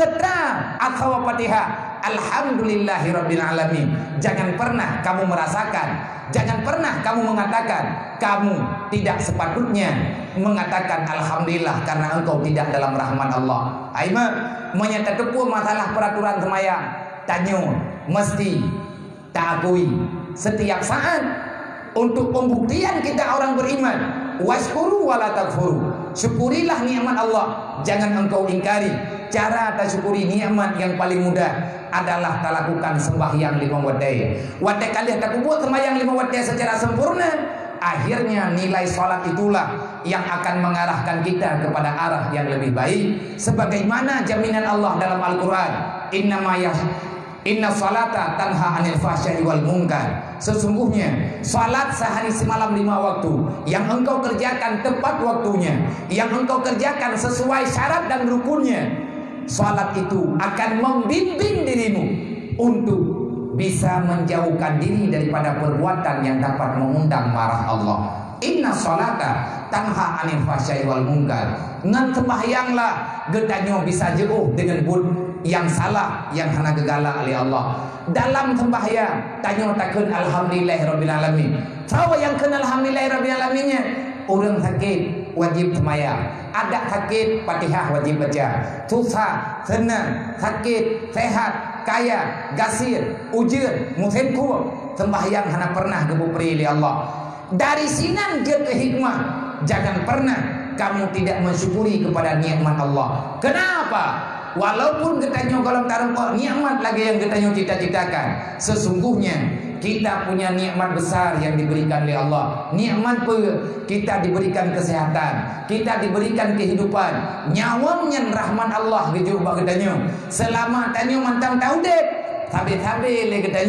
putra atau Fatihah Alhamdulillahirabbil alamin. Jangan pernah kamu merasakan, jangan pernah kamu mengatakan kamu tidak sepatutnya mengatakan alhamdulillah karena engkau tidak dalam rahmat Allah. Aima menyata tepu masalah peraturan semayang. Tanyo mesti tak akui setiap saat untuk pembuktian kita orang beriman. Washkuru wala takfuru. Syukurilah nikmat Allah, jangan engkau ingkari. Cara tersyukuri nikmat yang paling mudah adalah tak lakukan sembahyang lima waktu. Waktu kalian tak buat sembahyang lima waktu secara sempurna, akhirnya nilai salat itulah yang akan mengarahkan kita kepada arah yang lebih baik. Sebagaimana jaminan Allah dalam Al-Quran, Innama yah Inna salata tanha anil fahsya'i wal munkar. Sesungguhnya salat sehari semalam lima waktu yang engkau kerjakan tepat waktunya, yang engkau kerjakan sesuai syarat dan rukunnya, salat itu akan membimbing dirimu untuk bisa menjauhkan diri daripada perbuatan yang dapat mengundang marah Allah. Inna salata tanha anil fahsya'i wal munkar. Ngan sembahyanglah getanyo bisa jauh dengan bud yang salah yang hana gegala oleh Allah. Dalam sembahyang tanyo takun alhamdulillahirabbil alamin. Tahu yang kenal alhamdulillahirabbil alaminnya? Orang sakit wajib sembahyang. Ada sakit Fatihah wajib baca. Susah, senang, sakit, sehat, kaya, gasir, ujir, musim kuat, sembahyang hana pernah gebupri oleh Allah. Dari sini dia ke hikmah. Jangan pernah kamu tidak mensyukuri kepada nikmat Allah. Kenapa? Walaupun kita nyogolong taruh nikmat lagi yang kita cita-citakan, sesungguhnya kita punya nikmat besar yang diberikan oleh Allah. Nikmat pun kita diberikan kesehatan, kita diberikan kehidupan, nyawangnya rahmat Allah gitu bagi kita. Selama tanyo mantang tahu deh, tabe-tabe le kita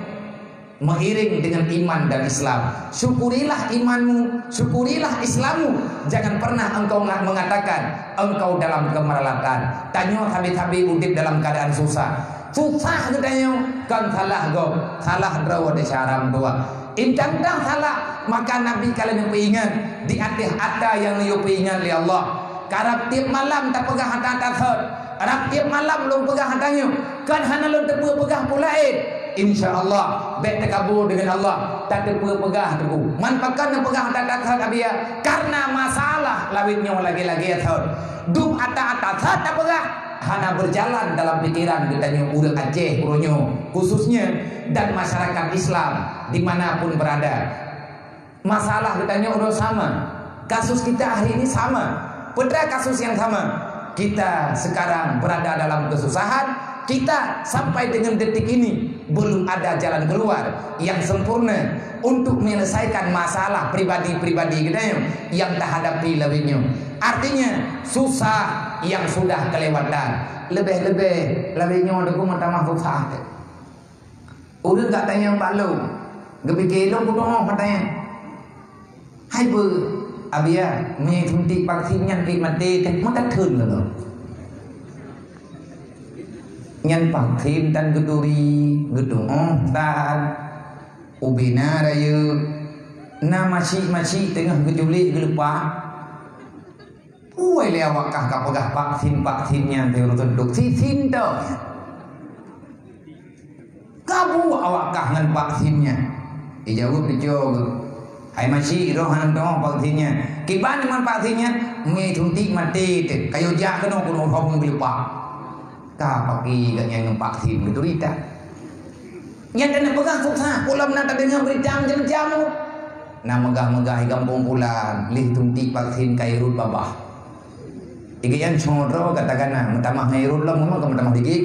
mengiring dengan iman dan Islam. Syukurilah imanmu, syukurilah Islammu. Jangan pernah engkau mengatakan engkau dalam kemerlatan. Tanyo habis-habis udip dalam keadaan susah. Susah katanya kan salah go, salah draw de syaram dua. Intang dah salah, maka Nabi kalian ingat di atas ada yang you ingat oleh Allah. Karab tiap malam tak pegang hata tak Arab tiap malam lu pegang hatanya. Kan hana lu tepu pegang pula eh. InsyaAllah baik terkabul dengan Allah. Tak tepu pegah tepu manfaatkan yang pegah tak tak abia karena masalah lawitnya lagi-lagi ya dum ata-ata tak pegah hana berjalan dalam pikiran kita yang udah Aceh uronyo khususnya dan masyarakat Islam dimanapun berada. Masalah kita udah sama, kasus kita hari ini sama, putra kasus yang sama. kita sekarang berada dalam kesusahan. Kita sampai dengan detik ini belum ada jalan keluar yang sempurna untuk menyelesaikan masalah pribadi-pribadi kita yang tak hadapi lebihnya. Artinya susah yang sudah kelewatan. Lebih-lebih lebihnya ada kuma tamah susah. Udah tak tanya balu. Gepikir lo kudu katanya. Hai bu, abia menyuntik vaksin yang mati tak mata thun lah. Nhân vaksin tan geduri gedung tan ubina raya na masih masih tengah gejuli gelupa uai le awakah kapagah vaksin vaksinnya teru tunduk sisin tu kabu awakah ngan vaksinnya dijawab dijawab hai masih rohan tu vaksinnya kiban man vaksinnya ngai thuntik mati kayu jak kena kuno hong gelupa ka pagi gak yang vaksin gitu rita yang kena pegang susah pulang nak dengar berita macam-macam nak megah-megah kampung pulang lih tuntik vaksin kairut babah tiga yang contoh katakan nak mentamah kairut lah memang kamu tamah digig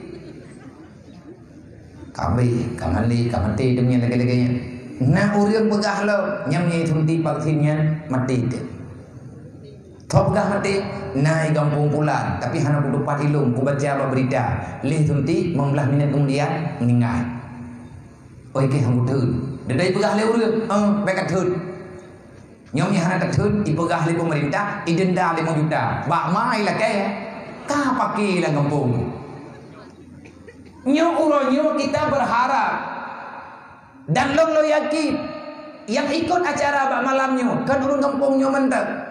kami kamali kamati demi lagi-laginya nak urang pegah lo yang ni tuntik vaksinnya mati deh Kau pegah mati naik kampung pulang, tapi hanya kudu pat ilung, ku baca apa berita, lih tunti membelah minit kemudian meninggal. Oh iki hang kudu. Dedai pegah le urang, eh baik kadut. Nyom yang hana kadut dipegah le pemerintah, idenda lima juta. Bak mai lah kaya. Ka paki lah kampung. Nyo uronyo kita berharap dan long lo yakin yang ikut acara bak malamnya kan urang kampung nyo mentek.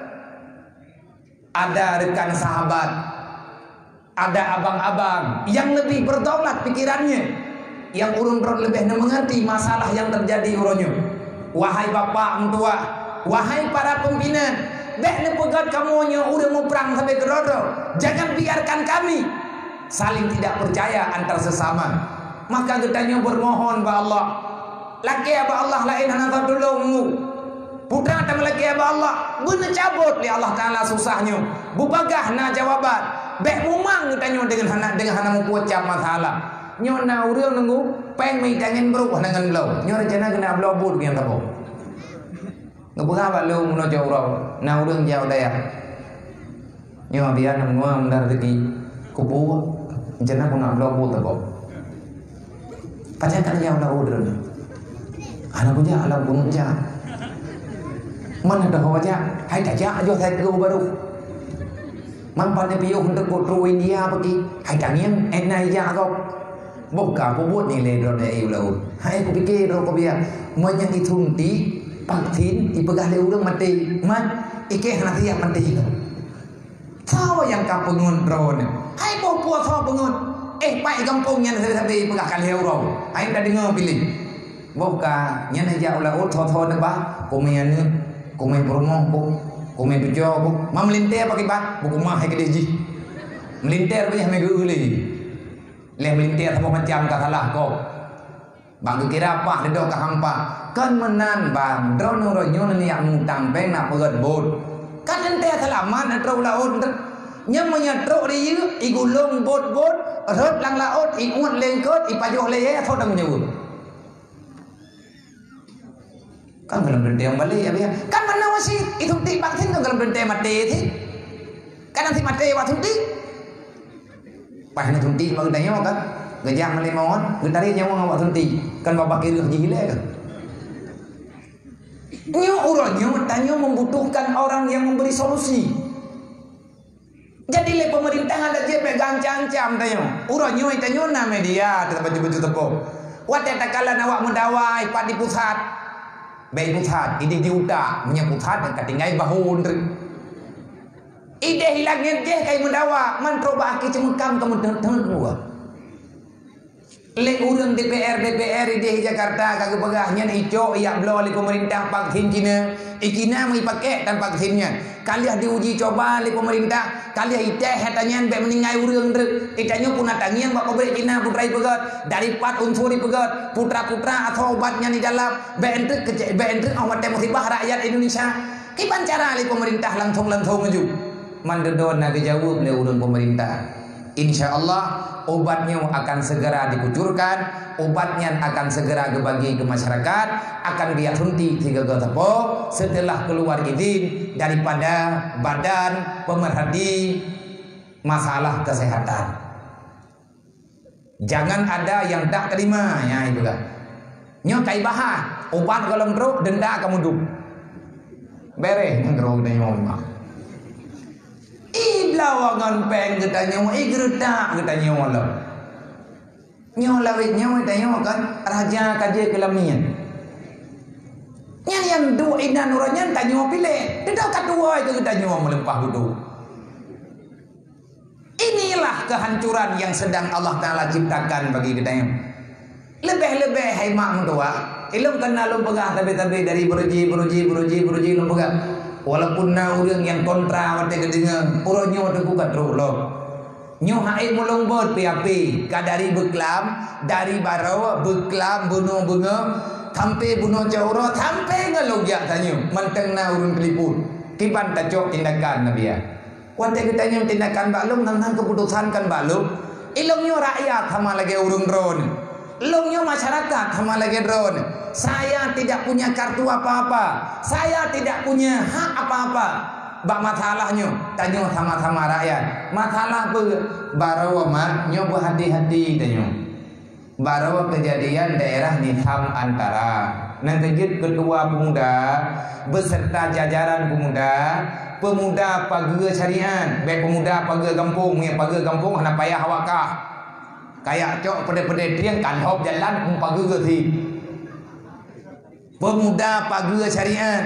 Ada rekan sahabat, ada abang-abang yang lebih berdaulat pikirannya, yang urun-urun lebih mengerti masalah yang terjadi uronyo. Wahai bapak mentua, wahai para pimpinan, dek nepegat kamu nyo udah mau perang sampai ke rodo. Jangan biarkan kami saling tidak percaya antar sesama. Maka kita nyo bermohon ba Allah, laki ba Allah lain hana tolongmu. Putra tak lagi apa Allah guna cabut li Allah Taala susahnya bubagah na jawaban bek mumang tanya dengan anak dengan anak mu kuat masalah nyo na urang nunggu peng mai tangan bro dengan blau nyo rencana kena blau bud yang tapo ngebuka ba lu muno jauh na urang jauh daya nyo biar nunggu mendar rezeki kupu rencana kena blau bud tapo pacakan jauh lau urang anak punya alam gunung ja mana dah wajah, hai tak jak jo saya kau baru. Mampan dia piu untuk kotro India pergi, hai tangian enai jak kau. Buka pubut ni le dron ai ulau. Hai aku fikir ro kau biar, menyang ditunti vaksin dipegah le urang mati. Man ike hana siap mati kau. Tahu yang kampung ngun drone. Hai kau puas ho pengun. Eh pai kampungnya sampai pegah kali urang. Hai dah dengar pilih. Buka nyana jak ulau tho-tho nak ba, komennya Kumai promo ko, kumai tujuh ko, mam melintir pakai bat, buku mah ke deji, melintir punya mega uli, leh melintir sama macam kata lah ko, bang kira apa, ledok ke hampa, kan menan bang, drone nurunyo ni yang mutang peng nak pegat bot, kan ente selamat atau laut, nyamanya truk dia, igulung bot bot, rot lang laut, iuat lengkot, ipajuh leh, atau dah menyebut. Kan dalam berhenti yang balik ya kan mana masih itu ti vaksin kan dalam berhenti mati ti kan nanti mati waktu ti pas nanti ti mau tanya kan gajah melimon gentari nyawa waktu ti kan bapak kiri gile kan nyo uronyo tanya membutuhkan orang yang memberi solusi jadi le pemerintah ada je pegang cancam tanya uronyo tanya na media tetap baju-baju tepuk wat takala awak mendawai pak di pusat baik pusat, ide diutak punya pusat dan ketinggai bahu ide hilangnya je kai mendawa mantroba aki cemekam kamu ten-ten gua le urang D P R D P R ide Jakarta kagak pegahnya ijo yang belo oleh pemerintah vaksin Cina ikina mau dipakai dan vaksinnya kalian diuji coba oleh pemerintah kalian ide hatanya be meninggai urang drek itanya pun tangian bak pabrik Cina putrai pegat dari empat unsur dipegat putra-putra atau obatnya di dalam be ente be ente awat musibah rakyat Indonesia kipan cara oleh pemerintah langsung-langsung maju mandedon naga jawab oleh urang pemerintah. Insya Allah obatnya akan segera dikucurkan, obatnya akan segera dibagi ke masyarakat, akan dia henti tiga gotopo setelah keluar izin daripada Badan Pemerhati Masalah Kesehatan. Jangan ada yang tak terima, ya itu kan. Nyokai bahas obat kalau teruk denda kamu duk. Bere ngerok dan nyoma. Ilawangan peng kita nyawa, eh geredak kita nyawa lah. Nyawa lawit nyawa kita nyawa kan raja kaji kelamian. Yang yang dua inan uranya kita nyawa pilih. Tidak kedua itu kita nyawa melempah duduk. Inilah kehancuran yang sedang Allah Ta'ala ciptakan bagi kita yang lebih-lebih hai mak mentua. Ilmu kena lu pegah tapi-tapi dari beruji, beruji, beruji, beruji lu pegah. Walaupun na orang yang kontra wate kedengar urangnya wate bukan teruk loh. Nyo hai mulung bot P H P kadari beklam dari barawa beklam bunuh bunga sampai bunuh cauro sampai ngelogyak tanya menteng na urang keliput kipan tacok tindakan nabi ya. Wate ketanya tindakan baklum tentang keputusan kan baklum. Ilongnya rakyat sama lagi urung drone. Ilongnya masyarakat sama lagi drone. Saya tidak punya kartu apa-apa. Saya tidak punya hak apa-apa. Bak masalahnya tanya sama-sama rakyat. Masalah apa? Barawa mat nyoba hati-hati tanya. Barawa kejadian daerah Nitham Antara. Nanti ketua pemuda beserta jajaran pemuda, pemuda pagi carian, baik pemuda pagi kampung, yang pagi kampung anak payah hawakah. Kayak cok pede-pede tiang kan hop jalan pagi geti. Pemuda pagi syariat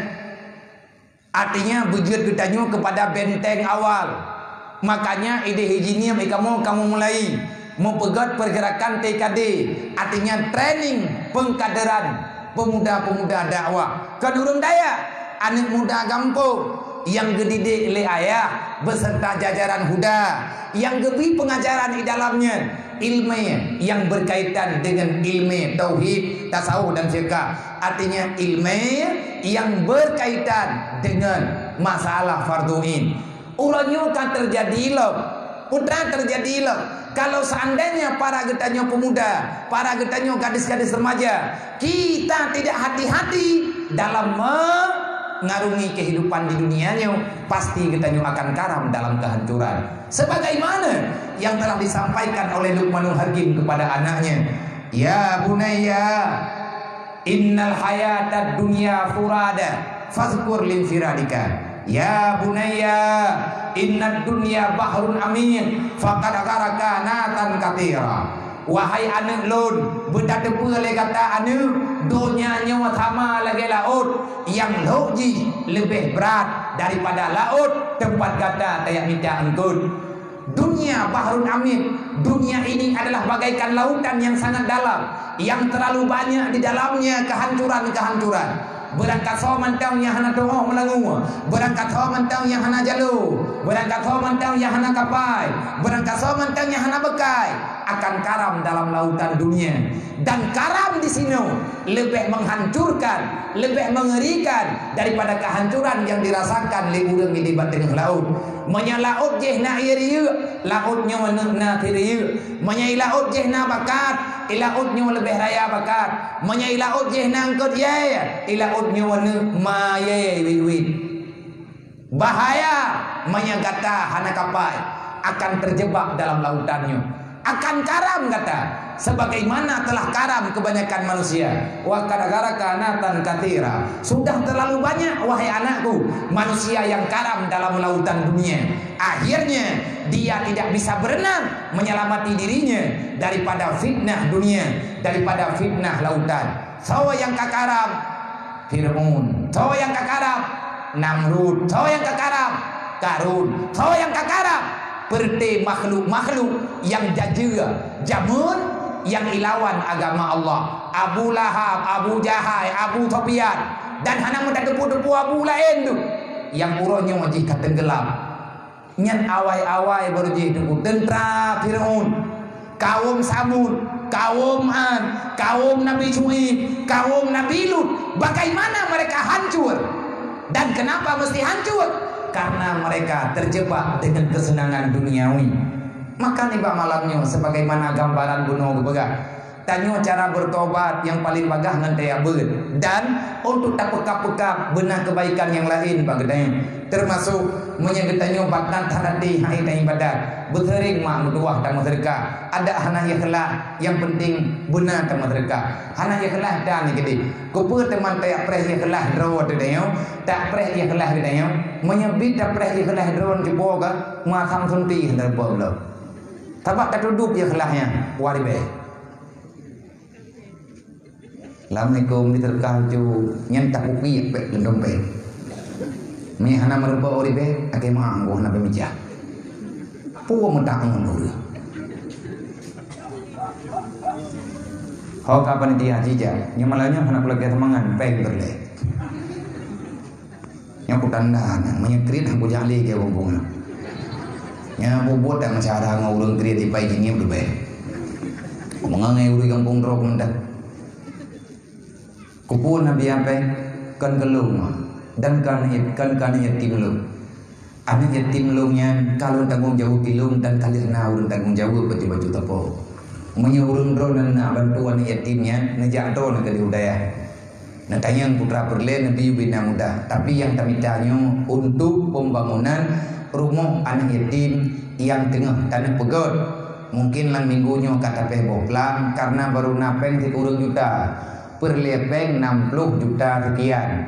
artinya bujut ditanya kepada benteng awal. Makanya ide hijinya kamu kamu mulai mempegat pergerakan T K D, artinya training pengkaderan pemuda-pemuda dakwah. Kedurung daya anak muda kampung yang gedidik oleh ayah beserta jajaran huda yang gebi pengajaran di dalamnya ilmu yang berkaitan dengan ilmu tauhid, tasawuf dan fiqh. Artinya ilmu yang berkaitan dengan masalah fardhu'in. Ulanya kan terjadi loh, putra terjadi loh. Kalau seandainya para getanya pemuda, para getanya gadis-gadis remaja, kita tidak hati-hati dalam mengarungi kehidupan di dunianya, pasti getanya akan karam dalam kehancuran. Sebagaimana yang telah disampaikan oleh Luqmanul Hakim kepada anaknya, ya bunayya innal hayatad dunya furada fazkur linfiradika. Ya bunayya innad dunya bahrun amin faqad agharaka natan katira. Wahai anak lun, benda depu le kata anak dunia nyawa sama lagi laut yang logi lebih berat daripada laut tempat kata kayak minta angkut. Dunia bahrun amin, dunia ini adalah bagaikan lautan yang sangat dalam, yang terlalu banyak di dalamnya kehancuran-kehancuran. Berangkat so mantang yang hana doa melangu, berangkat so mantang yang hana jalu, berangkat so mantang yang hana kapai, berangkat so mantang yang hana bekai, akan karam dalam lautan dunia. Dan karam di sini lebih menghancurkan, lebih mengerikan daripada kehancuran yang dirasakan oleh urang di batin laut. Menya laut je na iriu, lautnya na tiriu. Menya laut je na bakat, ilautnya lebih raya bakat. Menya laut je na angkut ye, ilautnya wana maye wiwit. Bahaya menya kata hana kapai akan terjebak dalam lautannya. Akan karam kata sebagaimana telah karam kebanyakan manusia. Wa kadagara kanatan katira, sudah terlalu banyak wahai anakku manusia yang karam dalam lautan dunia. Akhirnya dia tidak bisa berenang menyelamati dirinya daripada fitnah dunia, daripada fitnah lautan. Sawa yang kakaram Fir'aun, sawa yang kakaram Namrud, sawa yang kakaram Karun, sawa yang kakaram Perte makhluk-makhluk yang jajah jamun yang ilawan agama Allah. Abu Lahab, Abu Jahal, Abu Sufyan, dan hana muda depu-depu Abu lain tu yang uronya wajib tenggelam. Nyan awai-awai berjih depu tentara Fir'aun, kaum Samud, kaum Ad, kaum Nabi Syuaib, kaum Nabi Lut. Bagaimana mereka hancur? Dan kenapa mesti hancur? karena mereka terjebak dengan kesenangan duniawi. Maka nih malamnya sebagaimana gambaran gunung gebegah. Tanya cara bertobat yang paling bagah ngan taya ber. Dan untuk tak pekap-pekap benar kebaikan yang lain bagadanya. Termasuk menyegetanya bakal tanati hai tanya ibadat. Bertering mak mutuah tak sedekah. Ada hana ikhlas yang penting benar tak sedekah. Hana ikhlas dan ni gede. Kupu teman taya preh ikhlas draw tadanya. Tak preh ikhlas tadanya. Menyebit tak preh ikhlas draw jebo ka ma tham sunti hendak boleh. Tabak tak duduk ikhlasnya waribe. Assalamualaikum diterkaju nyentak uki pek dompet. Mi hana merupa oribe ake manggo na pemija. Puwa mentak ngono. Ho kapan dia jija, nyamalanya hana keluarga temangan pek berle. Nya ku tandana menyekrit aku jali ke wong-wong. Nya bobot tak cara ngurung kri di pai jingim du be. Omongan uri kampung rok mendak. Kupu Nabi apa? Kan kelung dan kan kan kan yatim lung. Anak yatim lungnya kalau tanggung jawab kilung dan kalian urun tanggung jawab baju-baju tapo. Menyurun drone na bantuan yatimnya nejak drone ke budaya. Nah tanya putra perle Nabi bina muda. Tapi yang kami tanya untuk pembangunan rumah anak yatim yang tengah tanah pegot. Mungkin lang minggunya kata peboplang karena baru napeng tikurung juta. Perlepeng enam puluh juta sekian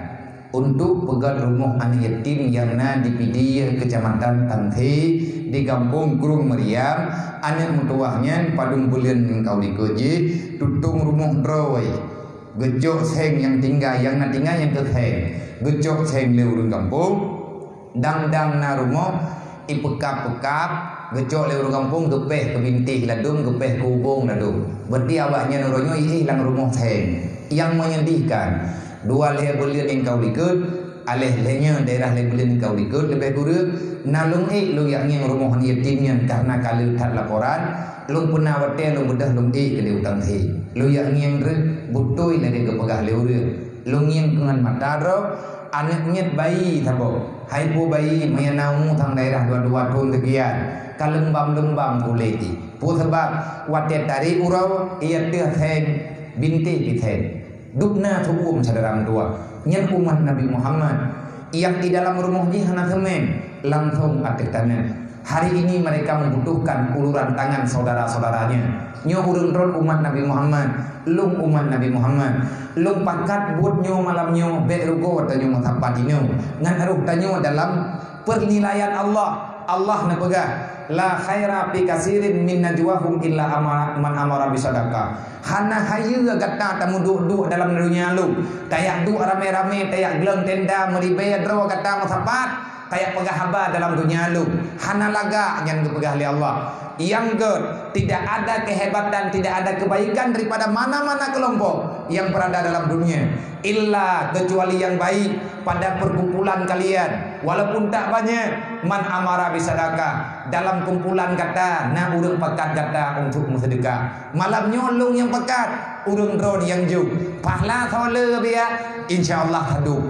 untuk pegat rumah anak yatim yang na di P D Kecamatan Tanthe di Kampung Kurung Meriam. Anak mutuahnya padung bulan kau dikoji tutung rumah droi gejok seng yang tinggal yang na tinggal yang keseng gejok seng lewurun kampung dang-dang na rumah ipekap-pekap gejok lewurun kampung gepeh kebintih ladung gepeh kubung ladung berarti awaknya nuronyo hilang rumah seng yang menyedihkan. Dua leher bulan yang kau ikut, alih lehnya daerah leher bulan kau ikut lebih kurang. Nalung ik lu yang yang rumah yatimnya karena kalau tak laporan, lu pernah wate lu mudah lu ik ke utang he. Lu yang yang butuh lagi ke pegah leureun. Lu yang dengan mataro, anaknya bayi tabo. Hai pu bayi meyanau tang daerah dua-dua tahun sekian. Kalembam-lembam kuleti. Pu sebab wate tari urau ia teh heng binti pithen. Dukna tubuh sadaram dua nyen umat Nabi Muhammad yang di dalam rumahnya hana temen langsung atik tanah. Hari ini mereka membutuhkan uluran tangan saudara-saudaranya. Nyo urun ron umat Nabi Muhammad, lung umat Nabi Muhammad, lung pakat buat nyo malam nyo berugo tanyo matampat inyo. Ngan aruh tanyo dalam penilaian Allah. Allah napegah la khaira fi kasirin min najwahum illa amara man amara bisadaqah. Hana hayu gata tamu duk-duk dalam dunia lu. Tayak duk rame-rame, tayak geleng tenda meribaya draw kata masapat, tayak pegah haba dalam dunia lu. Hana laga yang dipegah oleh Allah. Yang ke tidak ada kehebatan, tidak ada kebaikan daripada mana-mana kelompok yang berada dalam dunia illa kecuali yang baik pada perkumpulan kalian walaupun tak banyak man amara bisadaqah dalam kumpulan kata na urang pekat kata untuk bersedekah malam nyolong yang pekat urang drone yang juk pahala tole biya insyaallah hadup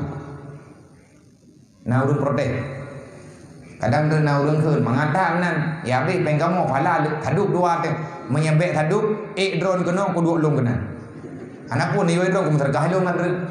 na urang protek. Kadang dia nak urang keun mengatakan nan ya be pengkamu pala haduk dua teh menyebek haduk ek drone kena ku dua long kena anak pun ieu drone ku terkah long ngan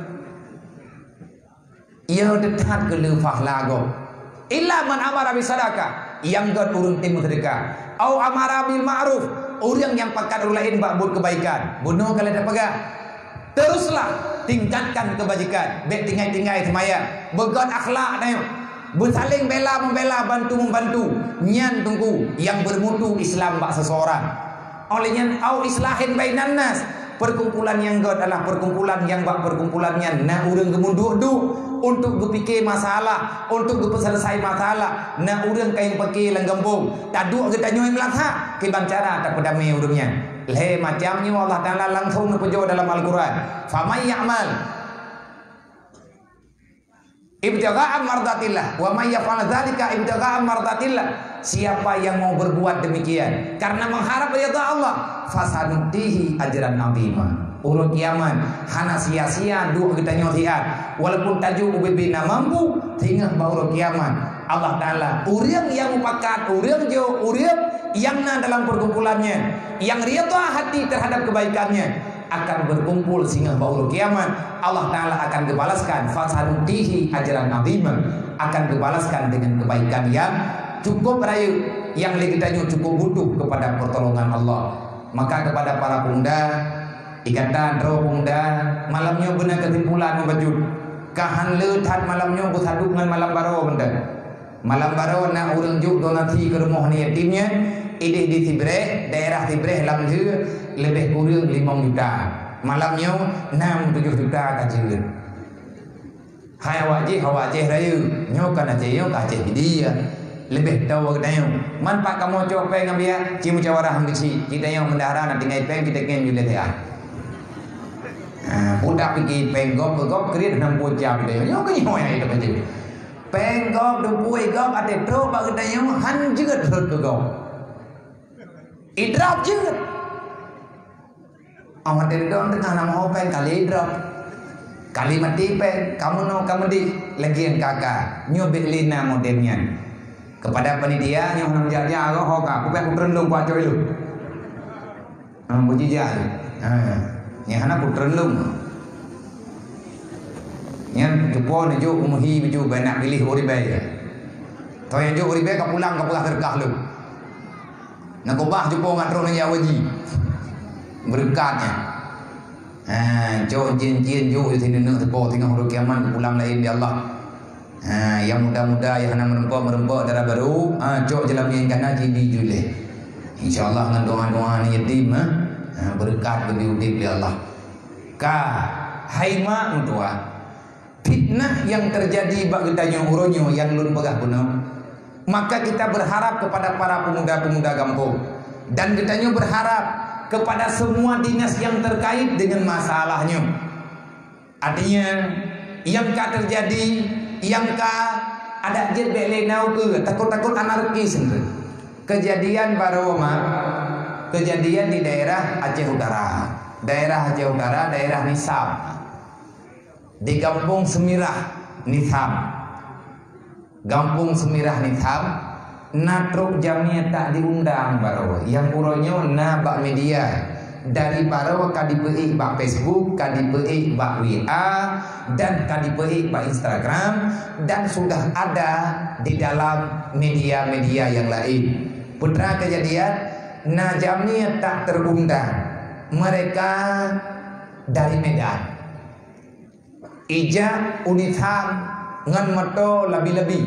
ia dekat ke le fahla go illa man amara bi sadaqah yang god urang tim sedekah au amara bil ma'ruf urang yang pakat urang lain buat kebaikan bunuh kalau ada pegah teruslah tingkatkan kebajikan be tinggai-tinggai semaya begot akhlak nayo bersaling bela membela bantu membantu nyan tunggu yang bermutu Islam bak seseorang olehnya au islahin bainan nas perkumpulan yang god adalah perkumpulan yang bak perkumpulannya na urang gemunduk du untuk gepikir masalah untuk gepe selesai masalah na urang kain peki lenggembung taduk kita nyoi melatha ke bancara tak pedame urangnya le macamnya Allah Taala langsung ngepejo dalam Al-Qur'an famay ya'mal ibtigha'an mardatillah wa may yaf'al dzalika ibtigha'an mardatillah siapa yang mau berbuat demikian karena mengharap ridha Allah fasanutihi ajran 'azima urut kiamat hana sia-sia dua kita nyotian walaupun tajuk ubibina mampu tinggal bauru kiamat Allah Ta'ala. Orang yang mupakat, orang jo, orang yang na dalam perkumpulannya, yang riyadhah hati terhadap kebaikannya, akan berkumpul sehingga baul kiamat. Allah Ta'ala akan dibalaskan fasanutihi ajran azima, akan dibalaskan dengan kebaikan yang cukup raya, yang kita cukup butuh kepada pertolongan Allah. Maka kepada para pemuda, ikatan roh pemuda, malamnya benar kesimpulan membajut kahan letat malamnya bersadu dengan malam baro benda. Malam baro nak urang juk donasi ke rumah ni yatimnya, idih di Tibreh, daerah Tibreh lamju lebih kurang lima juta. Malamnya enam tujuh juta kajian. Hai wajih wajih raya, nyo kana ceyo ka ceh dia. Lebih tahu kita yang manfaat kamu coba peng ambil cium cawarah mengisi kita yang mendahara nanti ngai peng kita kena jual dia. Budak pergi peng gop gop kering enam puluh jam dia. Nyo ke nyo yang itu macam. Peng gop dua puluh gop ada terus bagi kita yang han juga terus ke gop. Idrap juga. Awak dari dong tengah nama peng kali idrap. Kali mati peng kamu no kamu di lagi yang kakak nyo belina modelnya. Kepada panitia yang menjadi agak hoka, aku pengen putrendung kuat coy lu. Ah, bujijak. Ah, yang anak putrendung. Yang jupo nejo umuhi biju banyak pilih uribai. Toh yang jo uribai kau pulang kau pulang terkah lu. Nak ubah jupo ngatro nanya waji. Berkatnya. Ah, jo jin jin jo di sini nak jupo tinggal huruf kiamat pulang lain di Allah. Ha, yang muda-muda yang nak merempak-merempak darah baru, ha, cok jalan yang kena jadi juleh. InsyaAllah dengan doa-doa ni yatim, ha, berkat bagi udip ya Allah. Ka haima untua fitnah yang terjadi bagi tanya uronyo yang lun pegah puno. Maka kita berharap kepada para pemuda-pemuda kampung, dan kita berharap kepada semua dinas yang terkait dengan masalahnya. Artinya yang ka terjadi, yang ka ada jet belenau ke takut-takut anarkis sendiri. Kejadian baru mah kejadian di daerah Aceh Utara, daerah Aceh Utara, daerah Nisab, di Kampung Semirah Nisab, Kampung Semirah Nisab. Natruk jamnya tak diundang baru, yang uronyo na bak media. Dari baru kadipeik bak Facebook, kadipeik bak W A, dan kadipeik bak Instagram, dan sudah ada di dalam media-media yang lain. Putra kejadian najamnya tak terundang. Mereka dari Medan. Ija Unitham ngan moto lebih-lebih.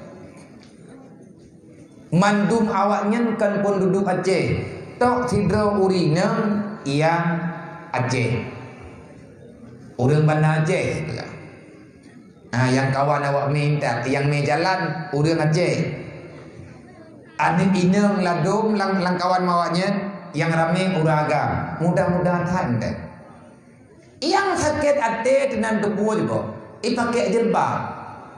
Mandum awaknya kan penduduk Aceh. Tok sidro urina yang Aceh, orang bandar Aceh. Nah, yang kawan awak minta, yang me jalan orang Aceh. Anik ineng ladum lang lang kawan mawaknya yang ramai orang agam. Mudah-mudahan deh. Yang sakit hati dengan tubuh juga, ipakai jilbab.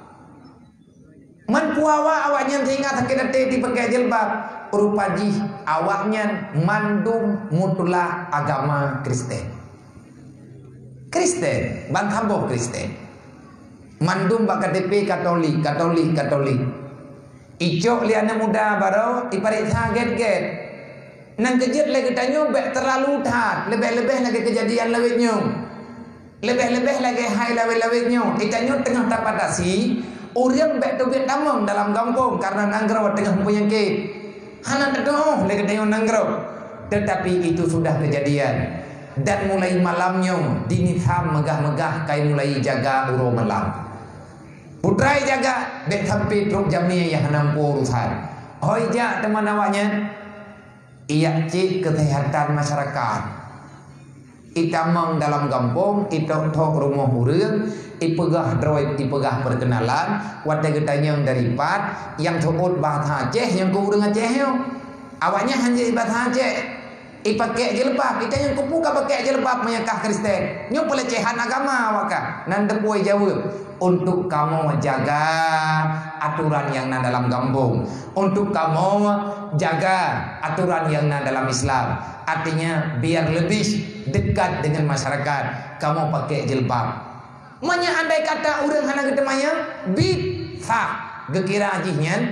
Man puawa awaknya sehingga sakit hati dipakai jilbab. Rupaji awaknya mandum mutulah agama Kristen. Kristen, bangkambo Kristen. Mandum bak K T P Katolik, Katolik, Katolik. Icok liana muda baru iparit saget get. Nang kejut lagi tanyo bek terlalu tat, lebih-lebih lagi kejadian lewitnya. Lebih-lebih lagi hai lewit-lewitnya. Itanyo tengah tapatasi, orang bek tubik tamang dalam kampung karena nanggraw tengah penyakit. Hana terdoh lagi tengok nanggrow. Tetapi itu sudah kejadian. Dan mulai malamnya dinitham megah-megah kai mulai jaga uro malam. Putrai jaga dek sampai truk jamnya yang nampu urusan. Hoi ja teman awaknya. Iya cik kesehatan masyarakat. Itamang dalam kampung, itok tok rumah urang, ipegah droid, ipegah perkenalan, wadah getanya dari pat, yang sebut bahasa Aceh, yang ke urang Aceh yo. Awaknya hanya bahasa Aceh. Ipakai jilbab, kita yang kupuka pakai jilbab menyekah Kristen. Nyo pelecehan agama awaka. Nanda puai jawab untuk kamu jaga aturan yang na dalam kampung. Untuk kamu jaga aturan yang na dalam Islam. Artinya biar lebih dekat dengan masyarakat, kamu pakai jilbab. Manya andai kata orang hana ketemanya bid'ah. gekira jihnya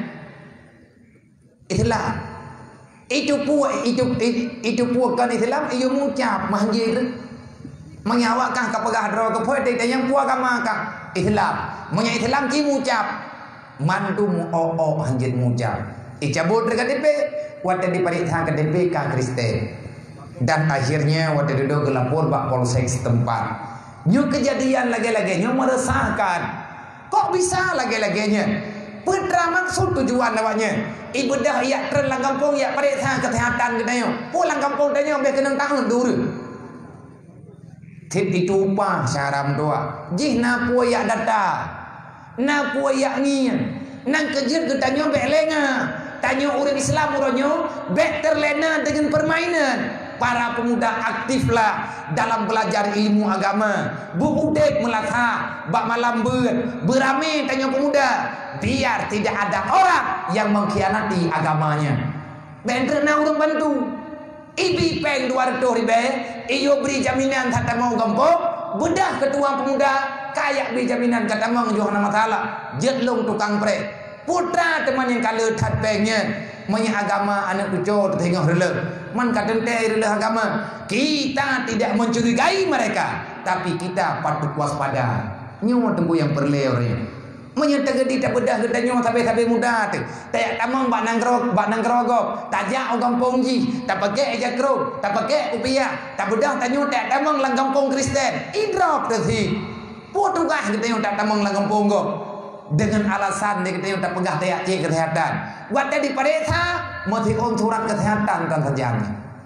Islam. Itu puak itu itu puakan Islam iyo mengucap mahjir menyawakkan kapagah dro ke poe te yang puak agama Islam. Munya Islam ki mengucap mandu mu o o hanjit mengucap. Icabut dekat D P waktu diperintah ke D P ka Kristen. Dan akhirnya waktu duduk gelapor bak polsek setempat. Nyu kejadian lagi-lagi nyu meresahkan. Kok bisa lagi-laginya? Putra maksud tujuan namanya. Ibu dah ya tren lang kampung ya periksa kesehatan kita yo. Pulang kampung tanya biar kena tahun dulu. Tip itu upah syaram doa. Jih na puai ya data. Na puai ya ni. Nang kejir kita nyo belenga. Tanya orang Islam uronyo bet terlena dengan permainan. Para pemuda aktiflah dalam belajar ilmu agama. Bukudek melatah, bak malam ber, beramai tanya pemuda. Biar tidak ada orang yang mengkhianati agamanya. Bener na urang bantu. Ibi peng dua ratus ribu, iyo beri jaminan kata mau gempok. Bedah ketua pemuda, kayak beri jaminan kata mau Johan Matala. Jetlong tukang pre. Putra teman yang kalau tat pengnya. Menya agama anak cucu tengok rela. Man kata teh rela agama. Kita tidak mencurigai mereka, tapi kita patut waspada. Nyawa tunggu yang perleornya. Menya tegedi tak bedah kita nyawa sampai-sampai muda tu. Tak tamang bak nang krog, bak nang krogok. Tajak orang pongji, tak pakai aja krog, tak pakai upiah, tak bedah tanyo tak tamang lang kampung Kristen. Idrop tu si. Potugah kita yang tak tamang lang kampung go. Dengan alasan dia kita yang tak pegah tayak cek kesehatan. Buat dia diperiksa, mesti on surat kesehatan kan saja.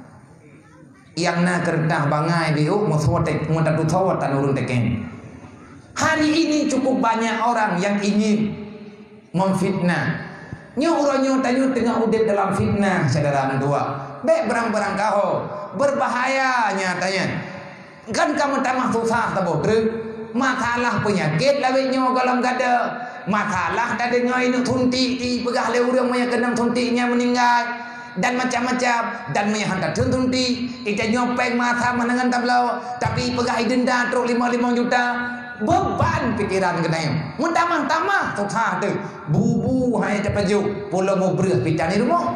Yang nak kertas bangai biu, musuh tek, mudah tu tahu tan urun teken. Hari ini cukup banyak orang yang ingin memfitnah. Nyo uronyo tanyo tengah udip dalam fitnah saudara dua. Baik berang-berang kau berbahaya nyatanya. Kan kamu tamah susah tabo truk. Masalah penyakit lawik nyo dalam gada. Masalah tadi ngai nu tunti di pegah le urang maya kenang tuntinya meninggal dan macam-macam dan maya hantar tunti ita nyopeng masa menengan tablau tapi pegah denda truk lima puluh lima juta beban pikiran kenanya mun tamah-tamah susah tu bubu hanya cepajuk pulau mau berah pitani rumah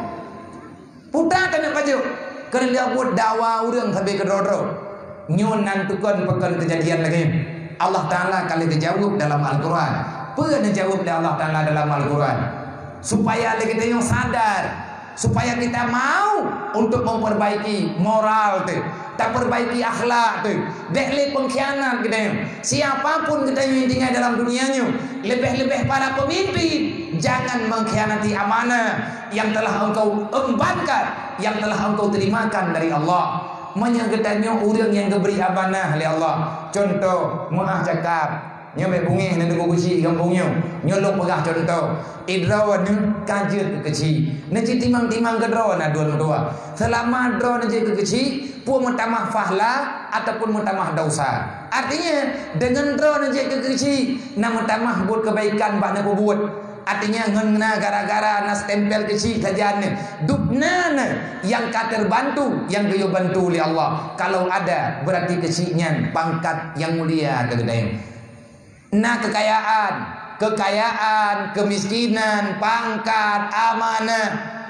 putra kena pajuk kena dia buat dawa urang sampai ke rodro nyon nantukan pekan kejadian lagi Allah Ta'ala kali dijawab dalam Al-Quran. Pernah dijawab oleh Allah Ta'ala dalam Al-Quran. Supaya kita yang sadar. Supaya kita mau untuk memperbaiki moral tu. Tak perbaiki akhlak tu. Dek pengkhianat kita yang. Siapapun kita yang tinggal dalam dunianya. Lebih-lebih para pemimpin. Jangan mengkhianati amanah yang telah engkau embankan. Yang telah engkau terimakan dari Allah. Menyagetanya orang yang diberi amanah oleh Allah. Contoh, muah cakap, nyampe bungi nanti ku kuci kampungnya, nyolok pegah contoh. Idrawan ni kajut kecil, nanti timang-timang kedro na dua dua. Selama dro nanti kecil, pu mutamah fahla ataupun mutamah dosa. Artinya dengan dro nanti kecil, na mutamah buat kebaikan bak nak buat. Artinya ngena gara-gara nas tempel kecil kajian dupna yang kater bantu yang dia bantu oleh Allah. Kalau ada berarti kecilnya pangkat yang mulia kedai. Nah kekayaan, kekayaan, kemiskinan, pangkat, amanah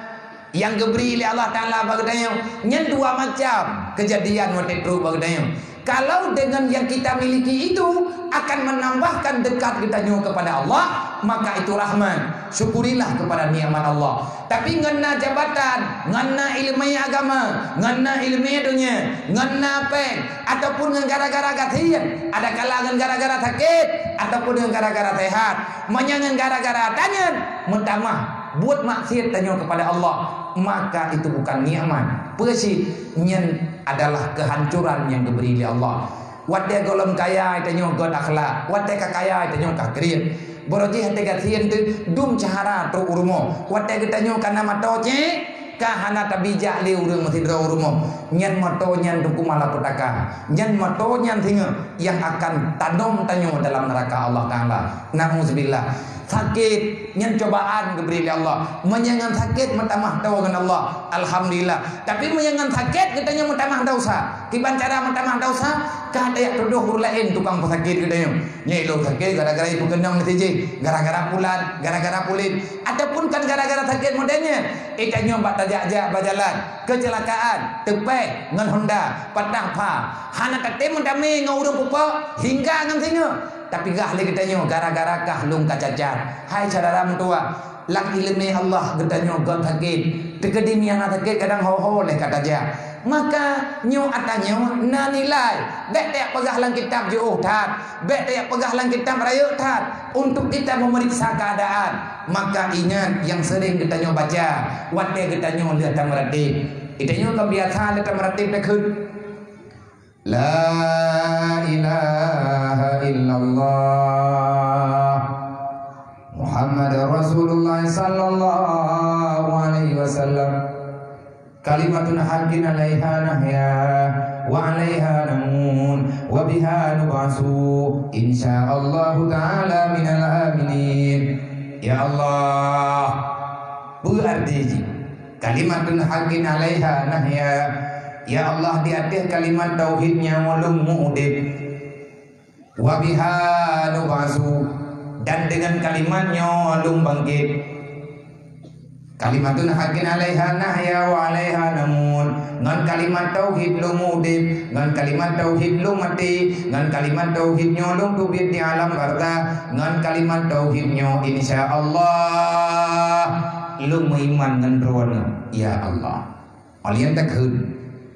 yang diberi oleh Allah Taala bagadanya nyen dua macam kejadian waktu itu bagadanya. Kalau dengan yang kita miliki itu akan menambahkan dekat kita kepada Allah, maka itu rahmat. Syukurilah kepada nikmat Allah. Tapi ngena jabatan, ngena ilmu agama, ngena ilmu dunia, ngena peng, ataupun dengan gara-gara gatian, ada kalangan gara-gara sakit, ataupun dengan gara-gara sehat, menyangan gara-gara tanya, mentamah buat maksiat tanya kepada Allah, maka itu bukan nikmat. Persi nyen adalah kehancuran yang diberi oleh Allah. Wadah golong kaya itu nyongkot akhlak, wadah kakaya itu nyongkot kriat. Boroji hati kasian tu dum cahara tu urumo. Wadah kita nyongkot nama toce, kahana tabijak li urung masih dro urumo. Nyan mato nyan duku malapetaka, nyan mato nyan singa yang akan tadom tanyo dalam neraka Allah Taala. Nauzubillah. Sakit nyen cobaan diberi oleh Allah. Menyangan sakit mentamah tahu dengan Allah. Alhamdulillah. Tapi menyangan sakit kita nya mentamah dosa. Kiban cara mentamah dosa, kadang tak tuduh orang lain tukang pesakit katanya. Nyai lo sakit gara-gara ibu kenang ni saja, gara-gara pulan, gara-gara pulit, ataupun kan gara-gara sakit modelnya. Ikannya bak tajak-jak berjalan, kecelakaan, tepek ngan Honda, patah pa. Hana katem mendame ngau urang pupa hingga ngam singa. Tapi gah le katanya gara-gara kah lung kacacat. Hai saudara mentua, lang ilmu Allah katanya gon sakit. Tekedi miang sakit kadang ho-ho leh kata dia. Maka nyo atanya na nilai bet tak pegah lang kitab jauh tat, bet tak pegah lang kitab raya tat untuk kita memeriksa keadaan. Maka ingat yang sering kita nyo baca, wat dia kita nyo lihat tamratib. Kita nyo kebiasaan lihat tamratib tekun. La ilaha illallah Muhammad Rasulullah sallallahu alaihi wasallam. Kalimatun haqqin 'alaiha nahya wa 'alaiha namun wa biha nub'asu insyaallah ta'ala minal aminin. Ya Allah, berarti kalimatun haqqin 'alaiha nahya. Ya Allah, di atas kalimat tauhidnya walum mu'udib wa biha nub'asu, dan dengan kalimatnya walum bangkit. Kalimatun haqqin 'alaiha nahya wa 'alaiha namun. Ngan kalimat tauhid lu mudib, ngan kalimat tauhid lu mati, ngan kalimat tauhidnya lu tubid di alam barzah, ngan kalimat tauhidnya insyaallah lu meiman ngan rohna. Ya Allah, alian takun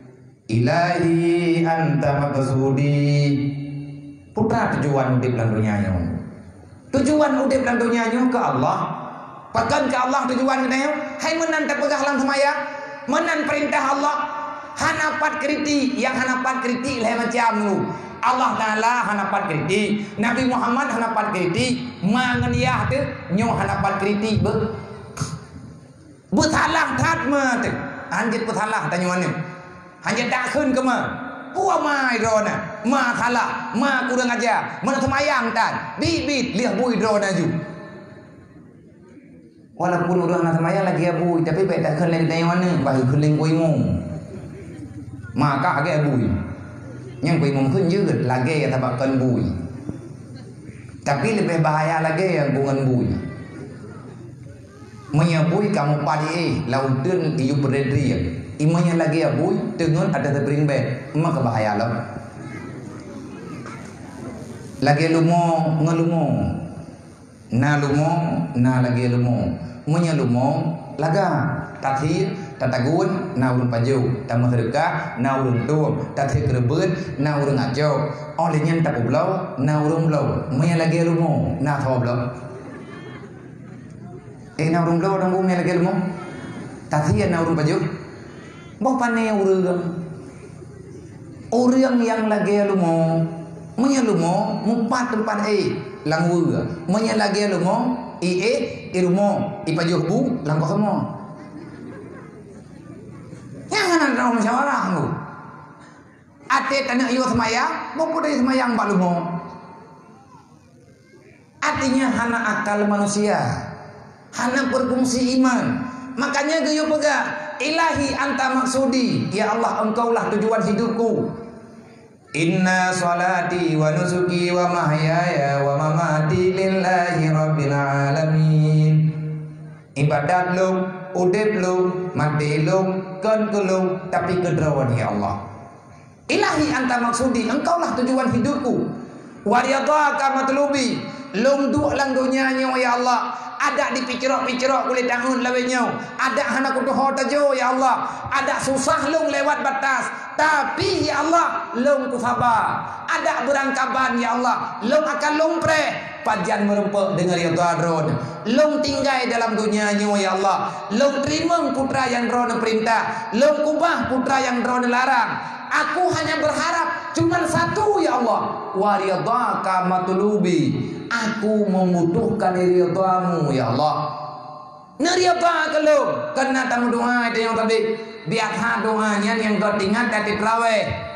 ilahi anta maqsudi. Putra tujuan udip lan dunyanya. Tujuan udip lan dunyanya ke Allah. Pakan ke Allah tujuan kita. Hai menan tak pegah lang semaya, menan perintah Allah. Hanapat kritik, yang hanapat kritik lah macam tu. Allah Taala hanapat kritik, Nabi Muhammad hanapat kritik, mangeniah tu nyo hanapat kritik ber bersalah tat ma tu. Anjit bersalah tanya mana? Anjit tak keun ke ma? Puah mai drona, ma salah, ma kurang ajar, mana semayang tan. Bibit lihat bui drona ju. Walaupun orang nak semayang lagi abui, tapi baik tak keleng tanya mana, baik keleng kui mung. Maka agak abui. Yang kui mung kun juga lagi yang tabakan bui. Tapi lebih bahaya lagi yang bungan bui. Menyabui kamu padi lautan iu berdria. Imanya lagi abui dengan ada tebring bed, maka bahaya lah. Lagi lumo ngelumo, na lumo na lagi lumo. Menyelumo laga tathir tatagun na urun paju tamah sedekah na urun tuam tathir kerebut na urun ajo oleh nyen tak ublau na urun blau menya lagi lumo na tho blau eh na urun blau dang bumi lagi lumo tathir na urun paju boh pane urang urang yang lagi lumo menyelumo mumpat tempat eh langwu menya lagi lumo i e irumo ipajuh bu lang ko semua. Jangan ada musyawarah lu. Ate tanah iyo semaya, mau pudai semayang balumo. Artinya hana akal manusia, hana berfungsi iman. Makanya gayo pega ilahi anta maksudi, ya Allah engkaulah tujuan hidupku. Inna salati wa nusuki wa mahyaya wa mamati lillahi rabbil alamin. Ibadat lu, udip lu, mati lu, kan lu, tapi kedrawan ya Allah. Ilahi anta maksudi, engkaulah tujuan hidupku. Wa riyadaka matlubi, lum du lang dunyanya ya Allah. Ada di picerok-picerok boleh tahun lawenya. Ada hana kudu hotajo ya Allah. Ada susah lung lewat batas, tapi ya Allah lung ku sabar. Ada berangkaban ya Allah, lung akan lumpre pajan merempek dengan ridha drone. Lung tinggal dalam dunianya ya Allah. Lung terima putra yang drone perintah, lung kubah putra yang drone larang. Aku hanya berharap cuma satu ya Allah, wa ridhaka matlubi. Aku membutuhkan ridhamu ya Allah. Neriapa kalau kena tamu doa itu yang tadi biasa doanya yang kau ingat dari terawih.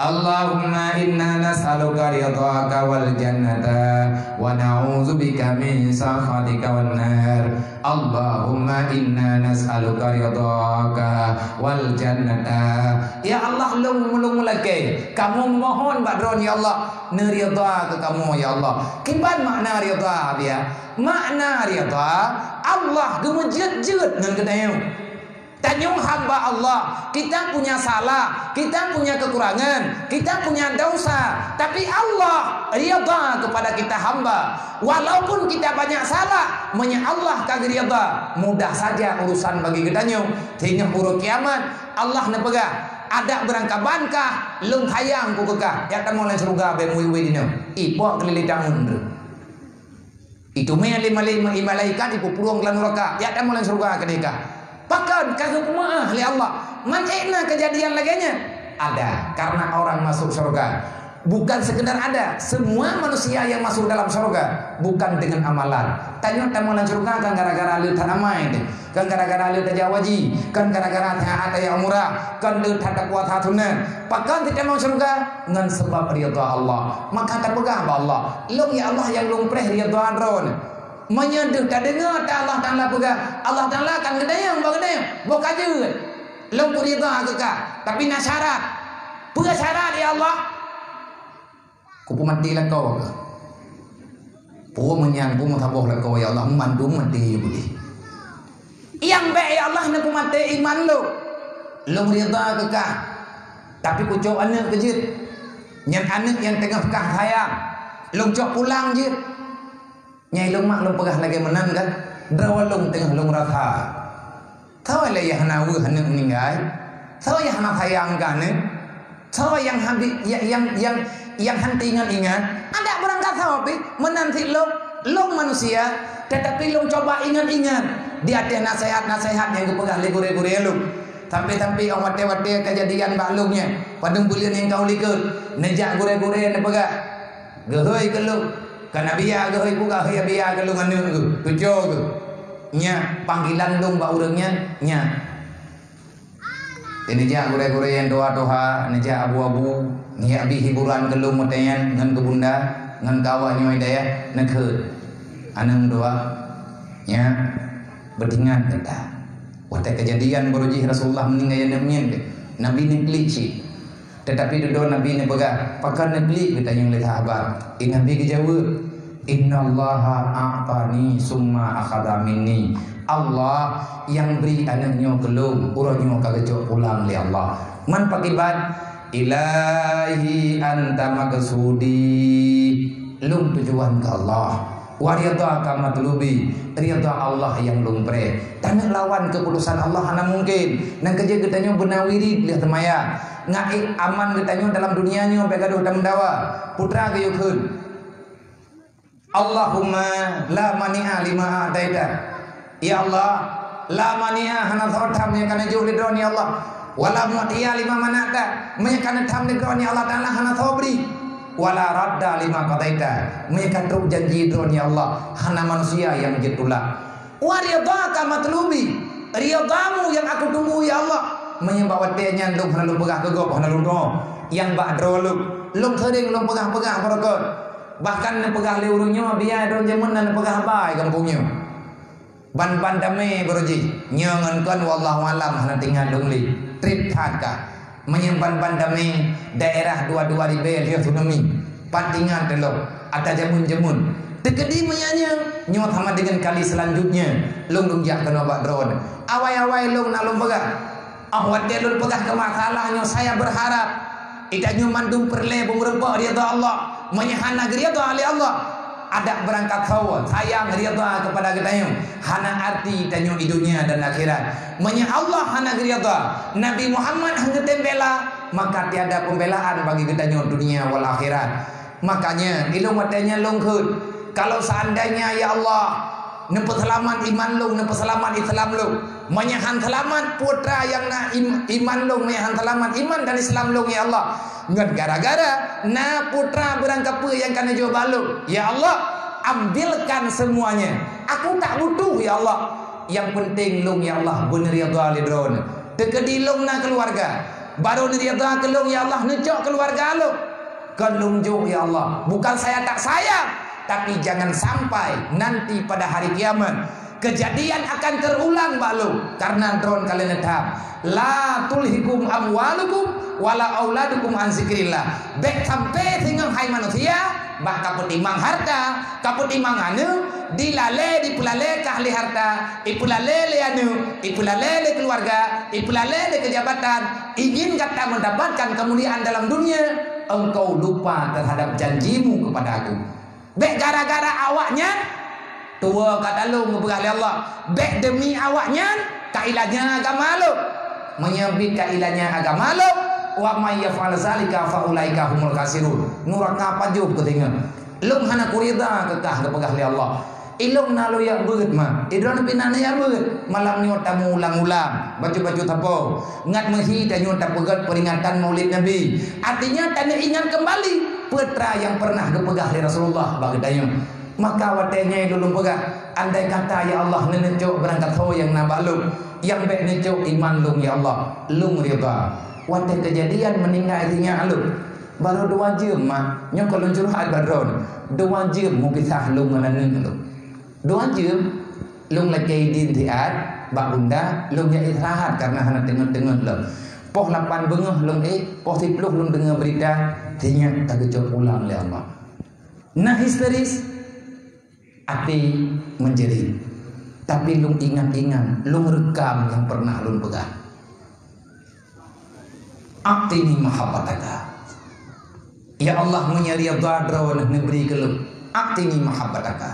Allahumma inna nas'aluka ridhaka wal jannata wa na'udzubika min sakhatika wan nar. Allahumma inna nas'aluka ridhaka wal jannata. Ya Allah, lung mulung lagi kamu mohon badron ya Allah ne ridha ke kamu ya Allah. Kiban makna ridha dia? Makna ridha Allah gemejut-jut ngan kedayung. Tanyung hamba Allah, kita punya salah, kita punya kekurangan, kita punya dosa, tapi Allah ridha kepada kita hamba. Walaupun kita banyak salah, menya Allah kagak ridha. Mudah saja urusan bagi kita nyung. Hingga pura kiamat Allah nepegah. Ada berangka bankah, lung hayang ku kekah. Ya kan mulai surga be muwi dino. Ipo kelilitan mundur. Itu me lima lima malaikat ipu puruang lan neraka. Ya kan mulai surga kedeka. Bahkan kagak pemaah oleh Allah. Mana kejadian laginya? Ada. Karena orang masuk surga bukan sekedar ada. Semua manusia yang masuk dalam surga bukan dengan amalan. Tanya tamalan surga kan gara-gara lihat amai, kan gara-gara lihat jawaji, kan gara-gara ada yang murah, kan lihat kuat hatunan. Bahkan tidak mau surga dengan sebab ridha Allah. Maka tak pegah Allah. Long ya Allah yang long preh ridha adron. Menyentuh tak dengar tak Allah Ta'ala pegah. Allah Ta'ala kan gedayang bagedayang bok aja long ridha kekah. Tapi nak syarat pegah syarat ya Allah kupu mati lah kau ke puh menyang puh mataboh lah kau ya Allah mandu mati boleh yang baik ya Allah nak mati iman lo long ridha kekah. Tapi kucuk anak kejit yang anak yang tengah kah sayang long cok pulang jit nyai long mak long pegah lagi menan kan drawa long tengah long rasa tahu lah ya hana wu hana meninggal tahu ya hana sayang kan tahu yang habis yang yang yang yang hanti ingat-ingat ada berangkat tahu tapi menanti long long manusia tetapi long coba ingat-ingat dia ada nasihat-nasihat yang kepegah legure-gure long tapi-tapi orang wate-wate kejadian baklungnya padung bulian yang kau likut nejak gure-gure yang pegah gehoi ke long karena biar gehoi buka ya biar ke long anu tu tujuh tu nya panggilan long ba urangnya nya ini jah gure-gure yang doa-doa nejak abu-abu ni abi hiburan ke long moteyan ngan ke bunda ngan kawa nyoy daya nekut anang doa nya berdingan kita waktu kejadian beruji Rasulullah meninggal yang namian Nabi ni kelici tetapi duduk Nabi ni pegang pakar negeri kita yang lihat sahabat ini Nabi kejawab inna allaha a'tani summa akhadha minni Allah yang beri anaknya kelum urangnya kagak pulang li Allah man pakibat ilahi anta maksudi lum tujuan ke Allah wa ridha ka matlubi ridha Allah yang lumpre tanah lawan keputusan Allah hana mungkin nang kerja kitanya benawiri lihat maya ngai aman kitanya dalam dunianya begaduh dan mendawa putra gayukun Allahumma la mani'a lima a'taita ya Allah la mani'a hana thortam yang kana juh lidron ya Allah wala mu'tiya lima mana'ta meyakana tham lidron ya Allah ta'ala hana thobri wala radda lima qadaita mereka truk janji drone ya Allah hana manusia yang gitulah wa ridhaka matlubi ridhamu yang aku tunggu ya Allah menyembah dia nyandung hana lu pegah kegop hana lu do yang ba'dro lu lu thering lu pegah-pegah barakot bahkan ne pegah leurunya biar don jaman ne pegah bai kampungnya ban-ban dame beruji nyangan kan wallahu alam hana tinggal dungli trip thaka menyimpan bandami daerah dua-dua ribel dia tsunami patingan telok ada jamun-jamun tekedi menyanya nyot sama dengan kali selanjutnya long dong jak kena bak drone awai-awai long nak long pegah awat dia long pegah ke masalahnya saya berharap ikannya mandung perle bumrepok dia tu Allah menyahana dia tu ali Allah ada berangkat hawa sayang ridha kepada kita hana arti tanyo dunia dan akhirat menya Allah hana ridha Nabi Muhammad hanya tembela maka tiada pembelaan bagi kita dunia wal akhirat makanya ilmu matanya longkut kalau seandainya ya Allah nempat selamat iman lu nempat selamat Islam lu menyahan selamat putra yang na iman lu menyahan selamat iman dan Islam lu ya Allah ngan gara-gara na putra berangkat pe yang kana coba lu ya Allah ambilkan semuanya aku tak butuh ya Allah yang penting lu ya Allah bener ya lidron dekedi lu na keluarga baru rida kelung ya Allah necok keluarga lu kelung jo ya Allah. Bukan saya tak sayang, tapi jangan sampai nanti pada hari kiamat kejadian akan terulang balu karena drone kalian netap. La tulhikum amwalukum wala auladukum an zikrillah. Bek sampai tinggal hai manusia bah kaput imang harta, kaput imang anu dilale dipulale ke ahli harta, ipulale le anu, ipulale le keluarga, ipulale le kejabatan, ingin kata mendapatkan kemuliaan dalam dunia, engkau lupa terhadap janjimu kepada aku. Bek gara-gara awaknya tua kata lu ngeberah Allah, bek demi awaknya kailahnya agama lu, menyebut kailahnya agama lu. Wa may yaf'al zalika fa ulaika humul khasirun. Nuraka apa jub ketinga. Lung hana kurida kekah kepegah li Allah. Ilung nalu ya beut mah. Idron pinana ya beut. Malam nyot tamu ulang-ulang. Baju-baju tapo. Ngat mehi dan nyot pegat peringatan Maulid Nabi. Artinya tanda ingat kembali putra yang pernah kepegah li Rasulullah bagi dayung. Maka watenya dulu pegah. Andai kata ya Allah nenecok berangkat ho yang nambah lung. Yang baik necok iman lung ya Allah. Lung rida. Waktu kejadian meninggal istrinya aluk baru dua jam mah nyokol luncur had badron dua jam mau pisah lung menanun aluk dua jam lung lagi di tiat bak bunda lung ya istirahat karena hana dengar-dengar lung poh lapan bengah lung eh poh tipluh lung dengar berita tinyak tak kecok pulang oleh Allah. Nah histeris hati menjerit tapi lung ingat-ingat lung rekam yang pernah lung pegang. Aktini mahabbataka. Ya Allah menyariya badron neberi kelung. Aktini mahabbataka.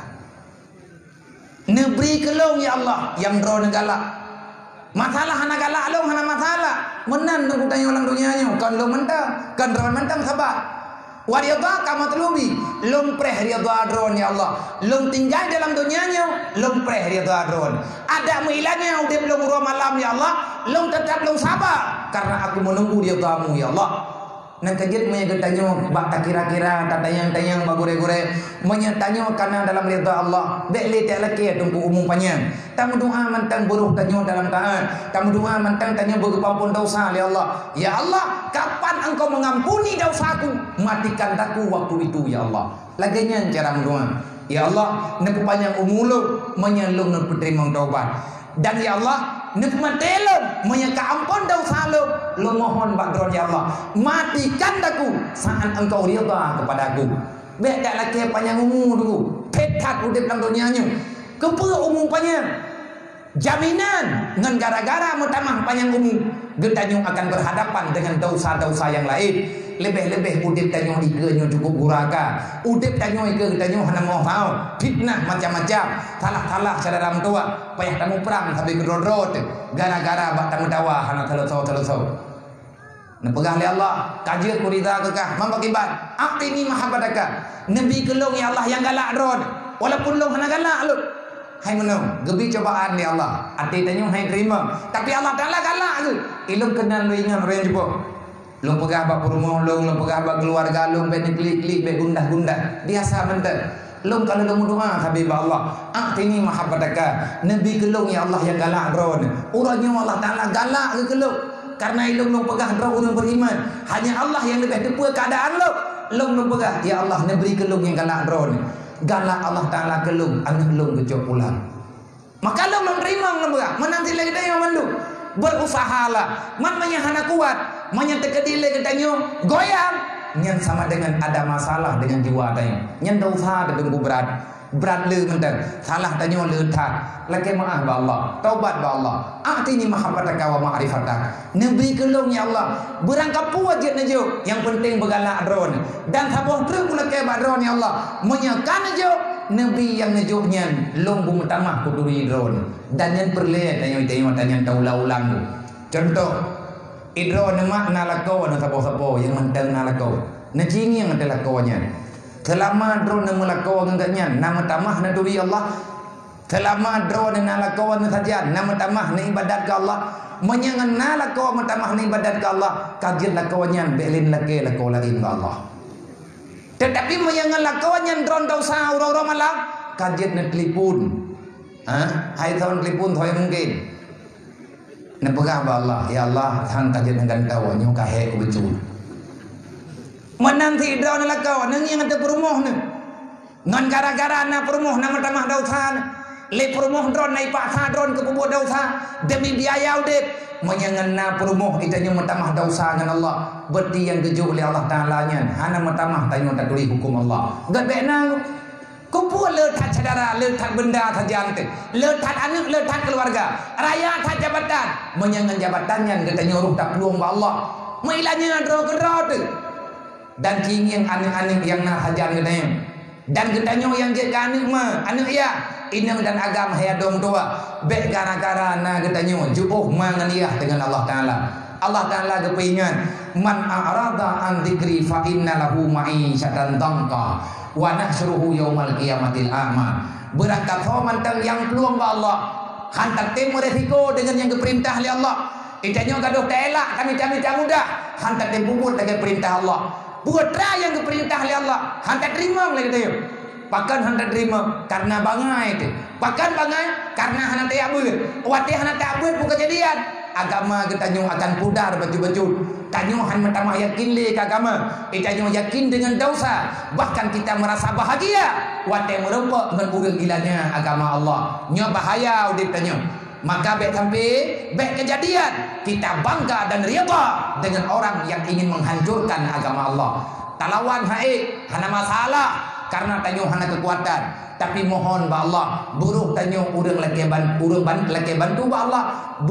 Neberi kelung ya Allah yang drone galak. Masalah hana galak long hana masalah. Menan aku tanya orang dunianya kan lo mentang, kan drone mentang sabar. Wariyadha kamu terlubi, lung preh riyadha drone ya Allah. Lung tinggal dalam dunianya, lung preh riyadha drone. Ada muilanya udah belum urut malam ya Allah, lung tetap lung sabar karena aku menunggu riyadhamu ya Allah. Nan kejut menyegetanyo bak tak kira-kira tak tanyang-tanyang bagure-gure menyetanyo karena dalam rida Allah bekle tak laki tunggu umum panjang tamu doa mantang buruh tanyo dalam taat tamu doa mantang tanyo berkepampun dosa ya Allah ya Allah kapan engkau mengampuni dosaku matikan aku waktu itu ya Allah laginya cara mendoa ya Allah nepu panjang umur menyelung nepu terima taubat dan ya Allah nikmat telum menyeka ampun dosa lu lu mohon badron ya Allah matikan aku saat engkau rida kepada aku bek dak laki panjang umur dulu petat udip dalam dunianya kepe umur panjang jaminan dengan gara-gara mutamah panjang umur getanyo akan berhadapan dengan dosa-dosa yang lain lebih-lebih udip tanyo ikanyo cukup guraka udip tanyo ikan tanyo hana mau tahu fitnah macam-macam salah-salah saudara tua payah tamu perang sampai gedrot gara-gara bak tamu dawa hana telusau-telusau nepegah li Allah kajian kurida kekah mambakibat aqini mahabbataka nabi kelung ya Allah yang galak drod walaupun long hana galak lu hai menung gebi cobaan ya Allah arti tanyo hai terima tapi Allah Taala galak tu ilung kenal lu ingat orang jumpa lung pegah bak rumah lung lung pegah bak keluarga lung be klik-klik be gundah-gundah biasa mentek lung kalau lung doa habib Allah aqtini mahabbataka nabi kelung ya Allah yang galak drone urangnya Allah Taala galak ke kelung karena ilung lung pegah drone urang beriman hanya Allah yang lebih depa keadaan lu lung lung pegah ya Allah nabi kelung yang galak drone galak Allah Taala kelung anak lung kecok pulang maka lung lung terima lung pegah menanti lagi dia mandu berusahalah man menyahana kuat menyetekadile ketanyo goyang nyen sama dengan ada masalah dengan jiwa tanyo nyen dosa dengan berat berat le mentan salah tanyo le tat laki maaf ba Allah taubat ba Allah atini mahabbataka wa ma'rifataka nabi kelung ya Allah berangkat puat je najo yang penting begalak drone dan saboh truk laki ba drone ya Allah menyekan najo nabi yang najohnya lunggu mutamah kuduri drone dan yang perle tanyo tanyo tanyo taulah-ulang contoh idro nama nalako na sapo-sapo yang mentang nalako na cini yang ada lakonya selama dro nama lako ngaganya nama tamah na duri Allah selama dro na nalako na saja nama tamah na ibadat ke Allah menyangan nalako matamah na ibadat ke Allah kajian lakonya belin lake lako lain ke Allah tetapi menyangan lakonya dron dosa ura-ura malam kajian na telefon ha hai tahun telefon thoy mungkin na pegah ba Allah ya Allah hang kajen dengan tawa nyu ka he ku becu menang ti dro na kau nang yang ada perumoh ne ngan gara-gara na perumoh na matamah dausan le perumoh dron nai pak sa dron ke pembuat dausa demi biaya udip menyangan na perumoh itanya matamah dausa dengan Allah berarti yang keju oleh Allah Taala nya hana matamah tanyo tak tuli hukum Allah gak bekna kumpul letak saudara, letak benda saja ante, letak anak, letak keluarga, raya tak jabatan, menyangan jabatannya kita nyuruh tak peluang Allah, mailanya drog drog, dan kingin anak-anak yang nak saja kita, dan kita nyuruh yang jaga anak mah, anak ya, inang dan agama haya dong tua, bek gara-gara na kita nyuruh jubuh menganiah dengan Allah Taala. Allah Taala kepingan man a'rada an dzikri fa inna lahu ma'isyatan dhanqa wa nahsyuruhu yaumal qiyamatil a'ma. Berangkat kau mantang yang peluang ba Allah hantar temu resiko dengan yang diperintah oleh Allah. Itanya gaduh telak kami kami tak mudah hantar temu buat dengan perintah Allah. Putra yang diperintah oleh Allah hantar terima lagi dia. Pakan hantar terima karena bangai itu. Pakan bangai karena hantar tak abut. Wati hantar tak abut bukan kejadian. Agama kita nyu akan pudar baju-baju. Tanyo han matamah yakin le agama. Itanyo yakin dengan dosa. Bahkan kita merasa bahagia. Wate merempak dengan urang gilanya agama Allah. Nyo bahaya udip tanyo. Maka baik sampai baik kejadian kita bangga dan rida dengan orang yang ingin menghancurkan agama Allah. Talawan haik hana masalah karena tanyo hana kekuatan. Tapi mohon ba Allah buruh tanyo urang laki ban urang ban laki bantu ba Allah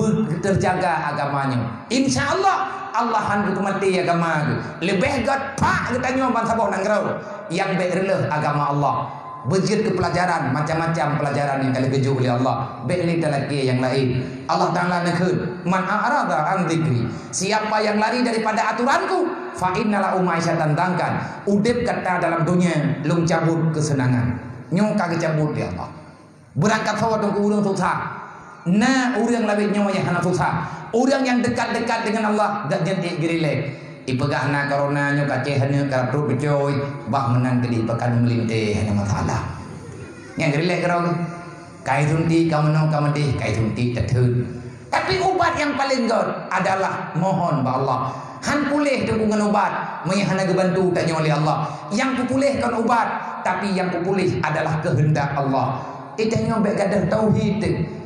terjaga agamanya. Insyaallah Allah han mati agama lebih gat pak tanyo ban sabok nang grau yang baik releh agama Allah. Bejit ke pelajaran macam-macam pelajaran yang kali keju oleh Allah. Baik ni lagi yang lain. Allah Taala nakun man a'rada an dzikri. Siapa yang lari daripada aturanku fa innala umaisyatan dangkan. Udip kata dalam dunia lung cabut kesenangan. Nyo kagak cabut dia Allah. Berangkat sawat ke urang susah. Nah, urang labih nyawa yang hana susah. Urang yang dekat-dekat dengan Allah dak jadi gerilek. Ipegah na corona nyo kaceh hanya karap perut becoy, bah menang gedi pekan melinteh hanya masalah. Yang gerilek kerau kai sunti kau menang kau mati kai sunti tetun. Tapi ubat yang paling god adalah mohon ba Allah. Han pulih dengan ubat, menghana gebantu tanya oleh Allah. Yang pulihkan ubat, tapi yang pulih adalah kehendak Allah. Itanya baik gadah tauhid.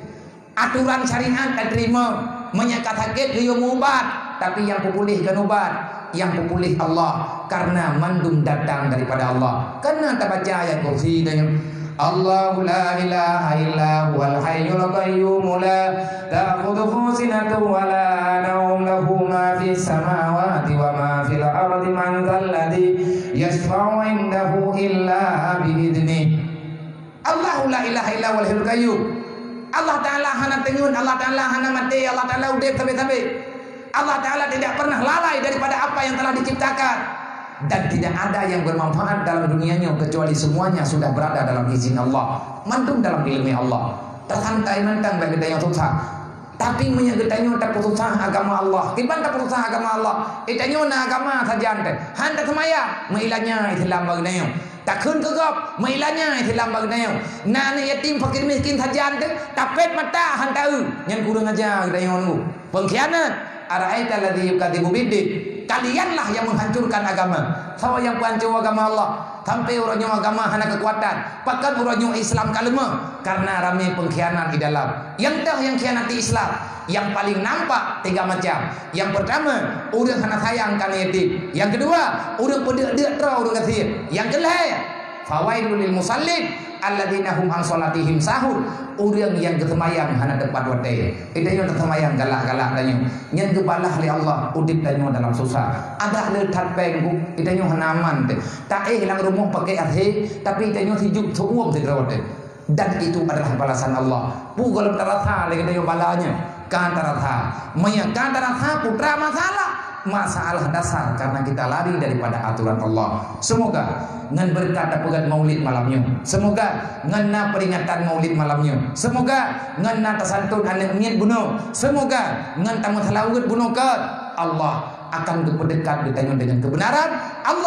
Aturan syariat tak terima, menyakat sakit dia ubat, tapi yang pulihkan ubat, yang pulih Allah karena mandum datang daripada Allah. Karena tak baca ayat kursi tanya Allahu la ilaha illa huwal hayyul qayyum la ta'khudhuhu sinatun wa la nawm lahu ma fis samawati wa ma fil ardi man dzalladzi yashfa'u 'indahu illa bi idzni. Allahu la ilaha illa huwal hayyul qayyum. Allah Taala hana tengun, Allah Taala hana mati, Allah Taala udip sampai-sampai. Allah Taala tidak pernah lalai daripada apa yang telah diciptakan. Dan tidak ada yang bermanfaat dalam dunianya kecuali semuanya sudah berada dalam izin Allah, mandum dalam ilmu Allah. Tersantai nantang bagi kita yang susah, tapi menyegetanya tak susah agama Allah. Kiban tak susah agama Allah. Itanya na agama saja ante. Handa semaya meilanya Islam bagnayo. Tak kun kegop meilanya Islam bagnayo. Na ne yatim fakir miskin saja ante. Tapet mata hantau yang kurang aja gdayo nu. Pengkhianat araita alladzi yukadzibu bid. Kalianlah yang menghancurkan agama. Sawa yang pancau agama Allah. Sampai orangnya agama hana kekuatan. Bahkan orangnya Islam kalema. Karena ramai pengkhianat di dalam. Yang dah yang khianati Islam. Yang paling nampak tiga macam. Yang pertama, orang hana sayang kan yatim. Yang kedua, orang pedek-dek terau orang kasih. Yang kelih, fawailul lil musallin alladzina hum an salatihim sahun. Orang yang kesemayang hana depan wate. Idanya kesemayang galak-galak danyo. Nyen kebalah li Allah udip danyo dalam susah. Ada le tat pengku idanya hana aman te. Tak eh hilang rumah pakai arhe tapi idanya hidup seuam sedrawate. Dan itu adalah balasan Allah. Pugol taratha le idanya balanya. Kan taratha. Maya kan taratha putra masalah. Masalah dasar karena kita lari daripada aturan Allah. Semoga ngan berkat dapat maulid malamnya. Semoga ngana peringatan maulid malamnya. Semoga ngana tasantun anak niat bunuh. Semoga ngan tamu halawut bunuh ke Allah akan berdekat bertanya dengan kebenaran. Allah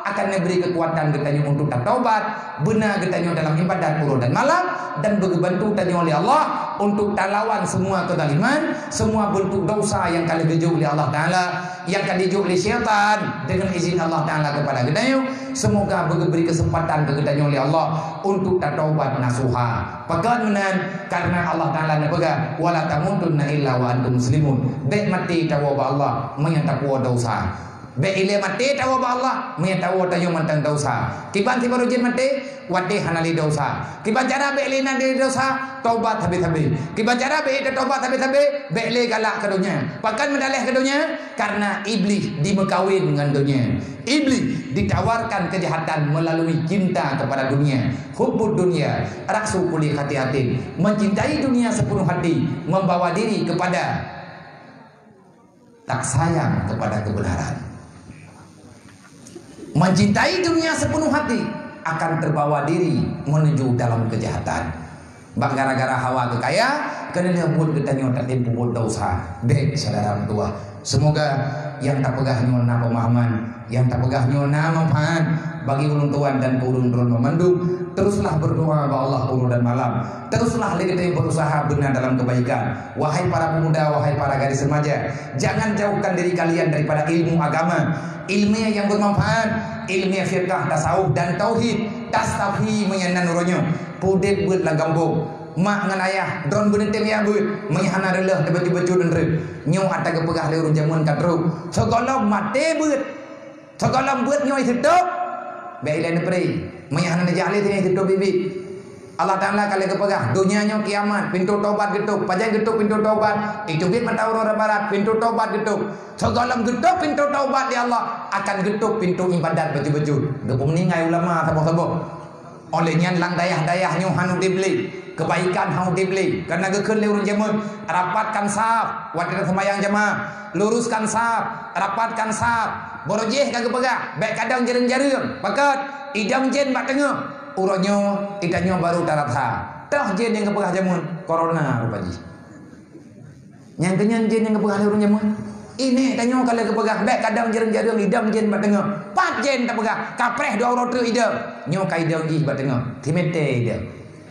akan diberi kekuatan katanya untuk taubat, benar katanya dalam ibadat puluh dan malam, dan berbantu katanya oleh Allah untuk lawan semua kezaliman, semua bentuk dosa yang kali dijuk oleh Allah Taala, yang kali dijuk oleh syaitan dengan izin Allah Taala kepada katanya. Semoga beri kesempatan katanya oleh Allah untuk taubat nasuha. Pakan menan karena Allah Taala nabaga wala tamutunna illa wa antum muslimun. Baik mati tawa Allah menyentakwa dosa. Baik ile mati tawa Allah menyentakwa tayo mantang dosa. Kiban si baru jin mati wadi hanali dosa. Kiban cara baik ile nanti dosa taubat habis-habis. Kiban cara baik itu taubat habis-habis baik ile galak ke dunia. Pakan mendalih ke dunia karena iblis dimekawin dengan dunia. Iblis ditawarkan kejahatan melalui cinta kepada dunia. Hubbud dunia, raksu kuli hati-hati. Mencintai dunia sepenuh hati, membawa diri kepada tak sayang kepada kebenaran. Mencintai dunia sepenuh hati akan terbawa diri menuju dalam kejahatan. Bak gara-gara hawa kekaya, kena nyebut kita nyotak timpul dosa. Baik saudara tua. Semoga yang tak pegah nyona pemahaman, yang tak pegah nyona manfaat bagi ulun tuan dan ulun turun memandu. Teruslah berdoa kepada Allah puluh dan malam. Teruslah kita berusaha benar dalam kebaikan. Wahai para pemuda, wahai para gadis remaja, jangan jauhkan diri kalian daripada ilmu agama, ilmu yang bermanfaat, ilmu fiqh, tasawuf dan tauhid. Tastafi menyanan uronyo, pudet buat lagambung. Mak ngan ayah don benetem ya buat menyahana relah de baju-baju dan re. Nyo ata kepegah le urun jamun katru. Sekolah mate buat. Sekolah buat nyo hidup. Baik lain peri. Menyahana de jali tini hidup bibi. Allah Taala kali kepegah dunianya kiamat, pintu taubat getuk, pajak getuk pintu taubat. Itu bit mata aurora barat, pintu taubat getuk. Sekolah getuk pintu taubat di Allah akan getuk pintu ibadat baju-baju. Depu meninggal ulama sabo-sabo. Olehnya lang dayah-dayah nyo hanu dibeli. Kebaikan hau dibeli karena gekun leurun jamun. Rapatkan saf waktu sembahyang jemaah, luruskan saf, rapatkan saf. Borojeh kagak pegah, baik kadang jereng-jereng, pakat idam jen bak tengah. Uronyo ikannya baru taratha. Tah jen yang kepegah jamun corona rupaji. Yang kenyan jen yang kepegah leurun jamun. Ini tanyo kalau kepegah baik kadang jereng-jereng idam jen bak tengah. Pat jen tak pegah, kapreh dua rotu idam. Nyo kai idam ih bak tengah. Timete idam.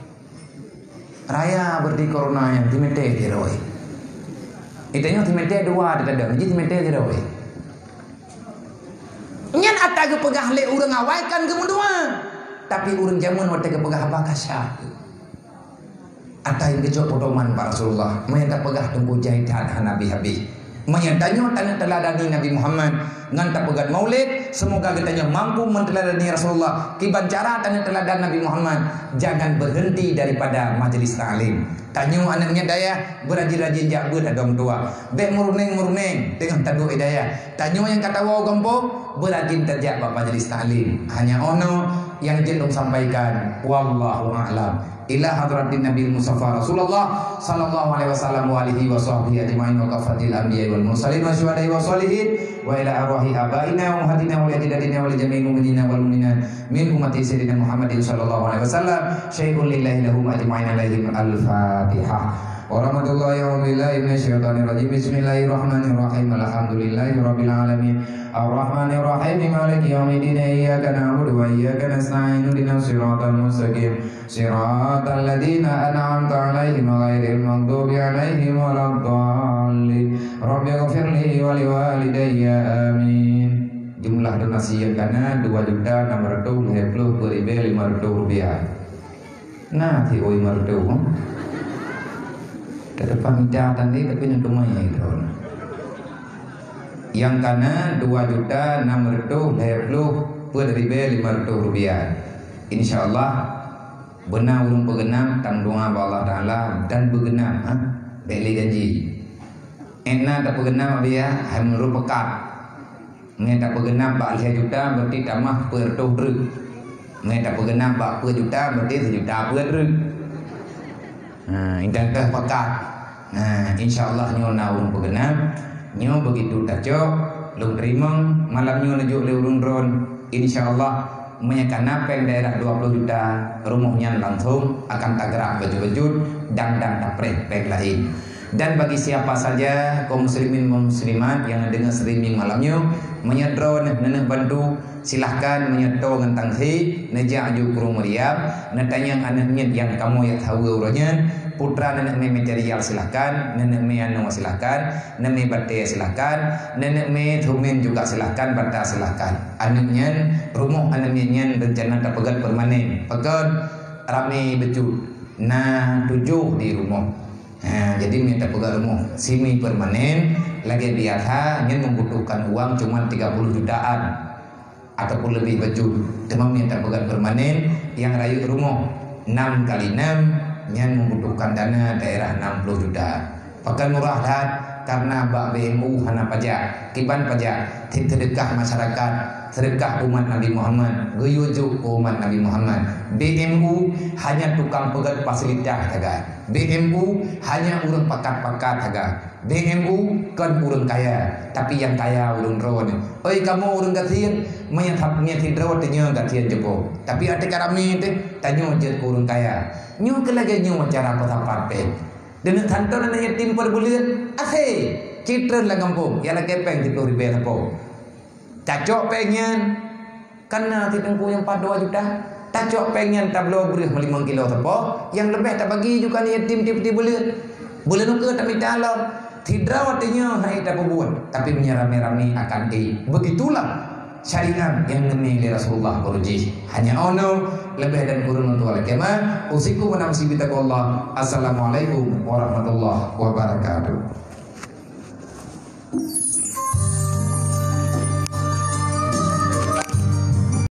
Raya berdi corona yang timete diroi. Itanya timete dua ada ada, jadi timete diroi. Nyan ata ge pegah le urang awaikan gemudua. Tapi urang jamun wate ge pegah apa kasah. Ata yang gejok podoman Pak Rasulullah, menyata pegah tunggu jahitan Nabi Habib. Menyatanya tanya teladani Nabi Muhammad ngan tak pegat maulid. Semoga kita mampu menteladani Rasulullah. Kiban cara tanya teladan Nabi Muhammad, jangan berhenti daripada majelis ta'lim. Tanya anaknya daya berajin-rajin jak ber adong tua. Bek muruneng-muruneng dengan tandu hidayah. Tanya yang kata wau gompo berajin terjak bab majelis ta'lim. Hanya ono yang jendong sampaikan wallahu a'lam. Ila hadratin Nabi Mustafa Rasulullah sallallahu alaihi wasallam wa alihi wa sahbihi ajma'in wa kafatil anbiya wal mursalin wa syuhada'i wa salihin wa ila arwahi abaina wa ummatina wa jaddatina wa jami'il mu'minina wal mu'minat min ummati sayyidina Muhammadin sallallahu alaihi wasallam syai'un lillahi lahum ajma'in alaihim al-fatihah. Warahmatullahi wabarakatuh. Minasyaitonirrajim. Bismillahirrahmanirrahim. Alhamdulillahirabbil alamin. Arrahmanirrahim. Maliki yaumiddin. Iyyaka na'budu wa iyyaka nasta'in. Ihdinas siratal mustaqim. Siratal ladzina an'amta 'alaihim ghairil maghdubi 'alaihim waladdallin. Rabbighfirli wa liwalidayya. Amin. Jumlah donasi yang kana dua juta enam ratus lima puluh ribu lima ratus rupiah. Nah, ti oi mardu. Kedepan jatan ini tapi nyentumanya itu. Yang kana dua juta enam ratus lima puluh ribu lima ratus rupiah. Insyaallah benar urung pegenam tang doa Allah Taala dan begenam ha beli janji. Enak tak pegenam dia hamru pekat. Ngai tak pegenam bak lima juta berarti tamah per ratus ribu. Ngai tak pegenam bak per juta berarti sejuta per ribu. Nah, intan ke pekat. Nah, insyaallah nyo naung pegenam, nyo begitu tajo, lung rimeng, malam nyo nejuk le urun ron. Insyaallah menyakan napeng daerah dua puluh juta, rumahnya langsung akan tagrak baju-baju dan dan taprek pek lain. Dan bagi siapa saja kaum muslimin dan muslimat yang dengar streaming malamnya menyedro nenek bantu, silahkan menyetor dengan tangsi nejak aju kurung meriam netanya anaknya yang kamu yang tahu urutnya putra nenek me material silahkan, nenek me anu silahkan, nenek bate silahkan, nenek me thumin juga silahkan, bata silahkan. Anaknya rumah anaknya rencana tak pegat permanen, pegat rame betul. Nah tujuh di rumah. Nah, jadi minta pegang rumah simi permanen lagi biasa ingin membutuhkan uang cuma tiga puluh jutaan ataupun lebih baju cuma minta pegang permanen yang rayu rumah enam kali enam yang membutuhkan dana daerah enam puluh juta pakai murah dan karena bak B M U hana pajak kiban pajak sedekah masyarakat sedekah umat Nabi Muhammad guyujuk umat Nabi Muhammad. B M U hanya tukang pegat fasilitas taga. B M U hanya urang pakat-pakat taga. B M U kan urang kaya, tapi yang kaya urang rawan. Oi kamu urang gatian, menyatapnya tidro tanya gatian jepo. Tapi ada karami teh tanya je urang kaya. Nyu ke lagi nyu cara apa pe. Dan thanton na yatim perbulian. Ase, citra la kampung, ya la kepeng di ribu apa. Cacok pengen karena titengku yang empat puluh dua juta. Cacok pengen tablo beris lima kilo tepo. Yang lebih tak bagi juga ni yatim tipe-tipe bulan. Bulan ke tak minta alam. Tidra watinya hai tak buat. Tapi menyerami-rami akan di. Begitulah syariat yang demi Rasulullah beruji. Hanya ono lebih dan kurun untuk al-kema. Usiku menamsi bitaqullah. Assalamualaikum warahmatullahi wabarakatuh.